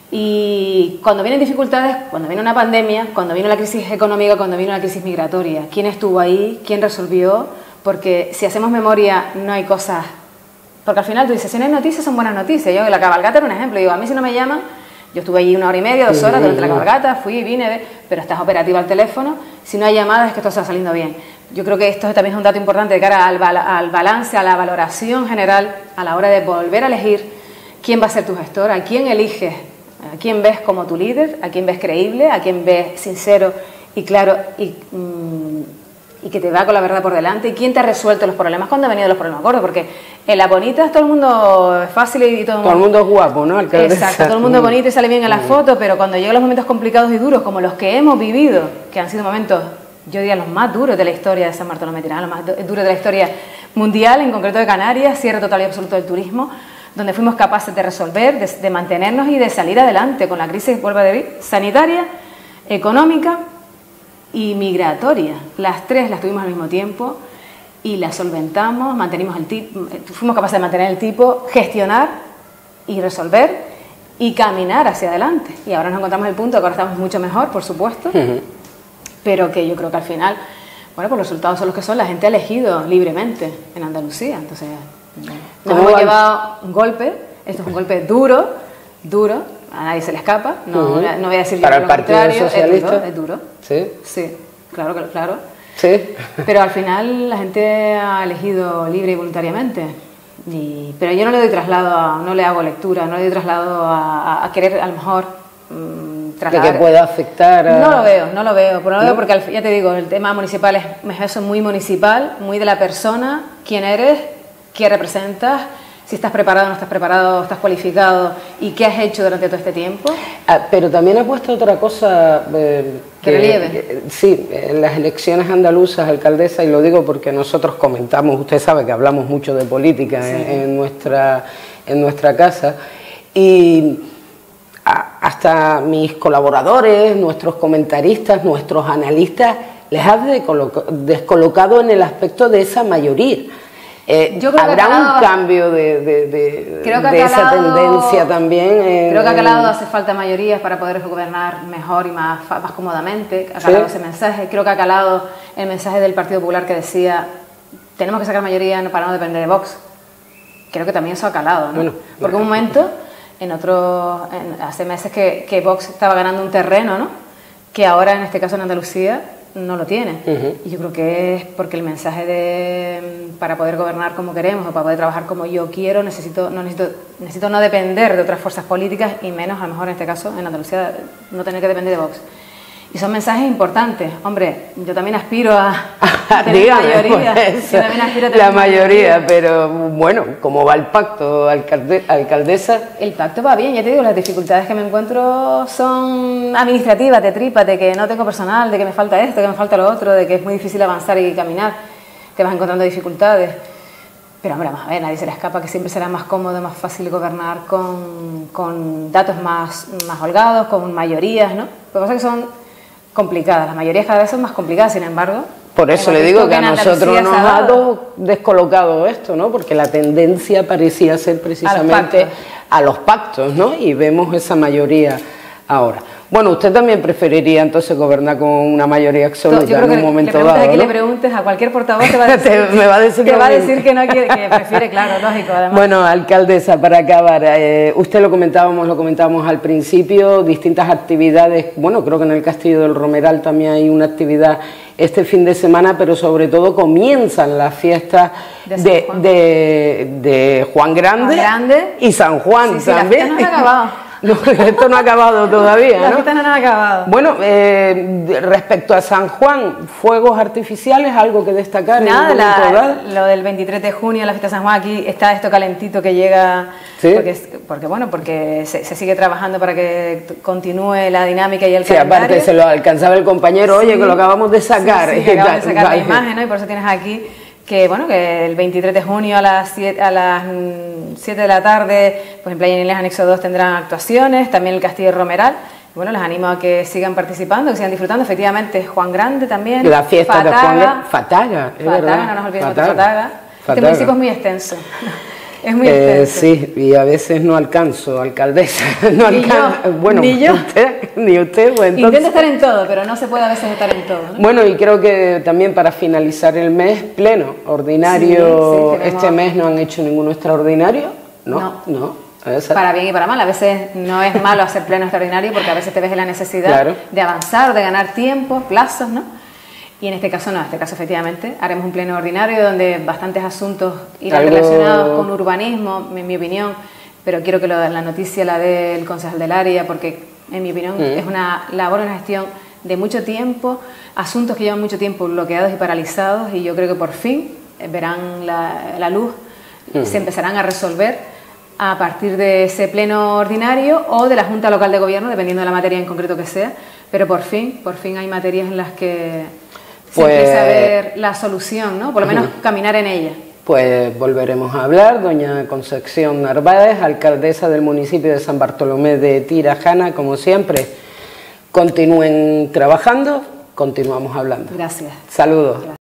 Y cuando vienen dificultades, cuando viene una pandemia, cuando viene la crisis económica, cuando viene una crisis migratoria, ¿quién estuvo ahí? ¿Quién resolvió? Porque si hacemos memoria, no hay cosas... Porque al final tú dices, si no hay noticias, son buenas noticias. Yo, la cabalgata era un ejemplo. Digo, a mí si no me llaman, yo estuve allí una hora y media, dos horas durante la cabalgata, fui y vine, pero estás operativa al teléfono. Si no hay llamadas, es que esto está saliendo bien. Yo creo que esto también es un dato importante de cara al, al balance, a la valoración general, a la hora de volver a elegir quién va a ser tu gestor, a quién eliges, a quién ves como tu líder, a quién ves creíble, a quién ves sincero y claro y... Mmm, y que te va con la verdad por delante, y quién te ha resuelto los problemas, cuándo han venido los problemas gordos, porque en las bonitas todo el mundo es fácil y todo el mundo, todo el mundo es guapo, ¿no? Exacto, todo el mundo es bonito y sale bien en la foto, pero cuando llegan los momentos complicados y duros, como los que hemos vivido, que han sido momentos, yo diría, los más duros de la historia de San Bartolomé de Tirajana, los más duros de la historia mundial, en concreto de Canarias, cierre total y absoluto del turismo, donde fuimos capaces de resolver, de, de mantenernos y de salir adelante con la crisis, vuelvo a decir, sanitaria, económica y migratoria. Las tres las tuvimos al mismo tiempo y las solventamos, mantenimos el tipo, fuimos capaces de mantener el tipo, gestionar y resolver y caminar hacia adelante. Y ahora nos encontramos en el punto que ahora estamos mucho mejor, por supuesto, uh-huh. pero que yo creo que al final, bueno, pues los resultados son los que son, la gente ha elegido libremente en Andalucía. Entonces, nos hemos llevado un golpe, esto es un golpe duro, duro, a nadie se le escapa, no, uh-huh. no voy a decir yo para lo el Partido contrario, Socialista. Es duro, es duro. Sí. Sí, claro, claro. Sí. Pero al final la gente ha elegido libre y voluntariamente. Y, pero yo no le doy traslado, a, no le hago lectura, no le doy traslado a, a, a querer a lo mejor mmm, trasladar. De que pueda afectar a... No lo veo, no lo veo, pero no lo veo porque al, ya te digo, el tema municipal es, es eso muy municipal, muy de la persona, quién eres, qué representas, si estás preparado, no estás preparado, estás cualificado y qué has hecho durante todo este tiempo. Ah, pero también ha puesto otra cosa eh, que relieve. Eh, sí, en las elecciones andaluzas, alcaldesa, y lo digo porque nosotros comentamos, usted sabe que hablamos mucho de política sí. en, en, nuestra, en nuestra casa, y a, hasta mis colaboradores, nuestros comentaristas, nuestros analistas, les has descolocado en el aspecto de esa mayoría. Eh, Yo creo ¿Habrá que calado, un cambio de, de, de, creo que de calado, esa tendencia también? En, creo que a Calado hace falta mayorías para poder gobernar mejor y más, más cómodamente. A Calado ¿sí? ese mensaje. Creo que ha calado el mensaje del Partido Popular que decía tenemos que sacar mayoría para no depender de Vox. Creo que también eso ha calado, ¿no? Bueno, porque un momento, en otro, en, hace meses que, que Vox estaba ganando un terreno, ¿no? Que ahora, en este caso en Andalucía, no lo tiene. Uh-huh. Y yo creo que es porque el mensaje de para poder gobernar como queremos o para poder trabajar como yo quiero, necesito no, necesito, necesito no depender de otras fuerzas políticas y menos, a lo mejor en este caso, en Andalucía, no tener que depender de Vox. Y son mensajes importantes. Hombre, yo también aspiro a, a tener Dígame, mayoría. Pues, yo también aspiro a tener la mayoría, mayoría, pero bueno, ¿cómo va el pacto, alcalde, alcaldesa? El pacto va bien, ya te digo, las dificultades que me encuentro son administrativas, de tripas, de que no tengo personal, de que me falta esto, de que me falta lo otro, de que es muy difícil avanzar y caminar, te vas encontrando dificultades. Pero hombre, vamos a ver, nadie se le escapa que siempre será más cómodo, más fácil gobernar con, con datos más, más holgados, con mayorías, ¿no? Lo que pasa es que son complicadas, las mayorías cada vez son más complicadas, sin embargo... Por eso le digo que a nosotros nos ha descolocado esto, ¿no? Porque la tendencia parecía ser precisamente a los pactos, ¿no? Y vemos esa mayoría ahora. Bueno, usted también preferiría entonces gobernar con una mayoría absoluta Yo creo en que un momento le dado, aquí ¿no? le preguntes a cualquier portavoz te va a decir, Te- me va a decir te lo va a mismo. decir que no quiere, que prefiere, claro, lógico, además. Bueno, alcaldesa, para acabar, eh, usted lo comentábamos, lo comentábamos al principio, distintas actividades, bueno, creo que en el Castillo del Romeral también hay una actividad este fin de semana, pero sobre todo comienzan las fiestas De de, San de, Juan. de, de Juan Grande, Juan Grande. y San Juan Sí, sí, las también. fiestas no han acabado. No, esto no ha acabado todavía, Las ¿no? fiestas no han acabado. Bueno, eh, de- respecto a San Juan, fuegos artificiales, algo que destacar. Nada, en un momento dado? la, lo del veintitrés de junio, la fiesta de San Juan, aquí está esto calentito que llega, ¿Sí? porque, es- porque bueno, porque se, se sigue trabajando para que t- continúe la dinámica y el Sí, calendario. aparte se lo alcanzaba el compañero, oye, Sí. que lo acabamos de sacar. Sí, sí, que acabamos de Tal, sacar la vale. imagen, ¿no? Y por eso tienes aquí que, bueno, que el veintitrés de junio a las siete, a las siete de la tarde, pues en Playa Inglés Anexo dos tendrán actuaciones, también el Castillo de Romeral. Bueno, les animo a que sigan participando, que sigan disfrutando. Efectivamente, Juan Grande también. La fiesta de Juan Fataga. Grande. Fataga, es Fataga, verdad. no nos olvidemos de Fataga. Fataga. Este Fataga. municipio es muy extenso. Es muy Eh, extenso. sí, y a veces no alcanzo, alcaldesa. No Ni alcanzo. yo, Bueno, ni yo. Usted, ni usted, pues entonces. Intento estar en todo, pero no se puede a veces estar en todo, ¿no? Bueno, y creo que también para finalizar el mes, pleno, ordinario. Sí, sí, tenemos- Este mes no han hecho ninguno extraordinario. No, No. no. Esa- Para bien y para mal. A veces no es malo hacer pleno extraordinario porque a veces te ves en la necesidad Claro. de avanzar, de ganar tiempo, plazos, ¿no? Y en este caso no, en este caso efectivamente haremos un pleno ordinario donde bastantes asuntos irán Algo- relacionados con urbanismo, en mi opinión, pero quiero que lo, la noticia la dé el concejal del área porque en mi opinión Mm. es una labor, una gestión de mucho tiempo, asuntos que llevan mucho tiempo bloqueados y paralizados y yo creo que por fin eh, verán la, la luz, Mm. se empezarán a resolver a partir de ese pleno ordinario o de la Junta Local de Gobierno, dependiendo de la materia en concreto que sea, pero por fin, por fin hay materias en las que se Pues- empieza a ver la solución, ¿no? Por lo menos caminar en ella. Pues volveremos a hablar. Doña Concepción Narváez, alcaldesa del municipio de San Bartolomé de Tirajana, como siempre, continúen trabajando, continuamos hablando. Gracias. Saludos.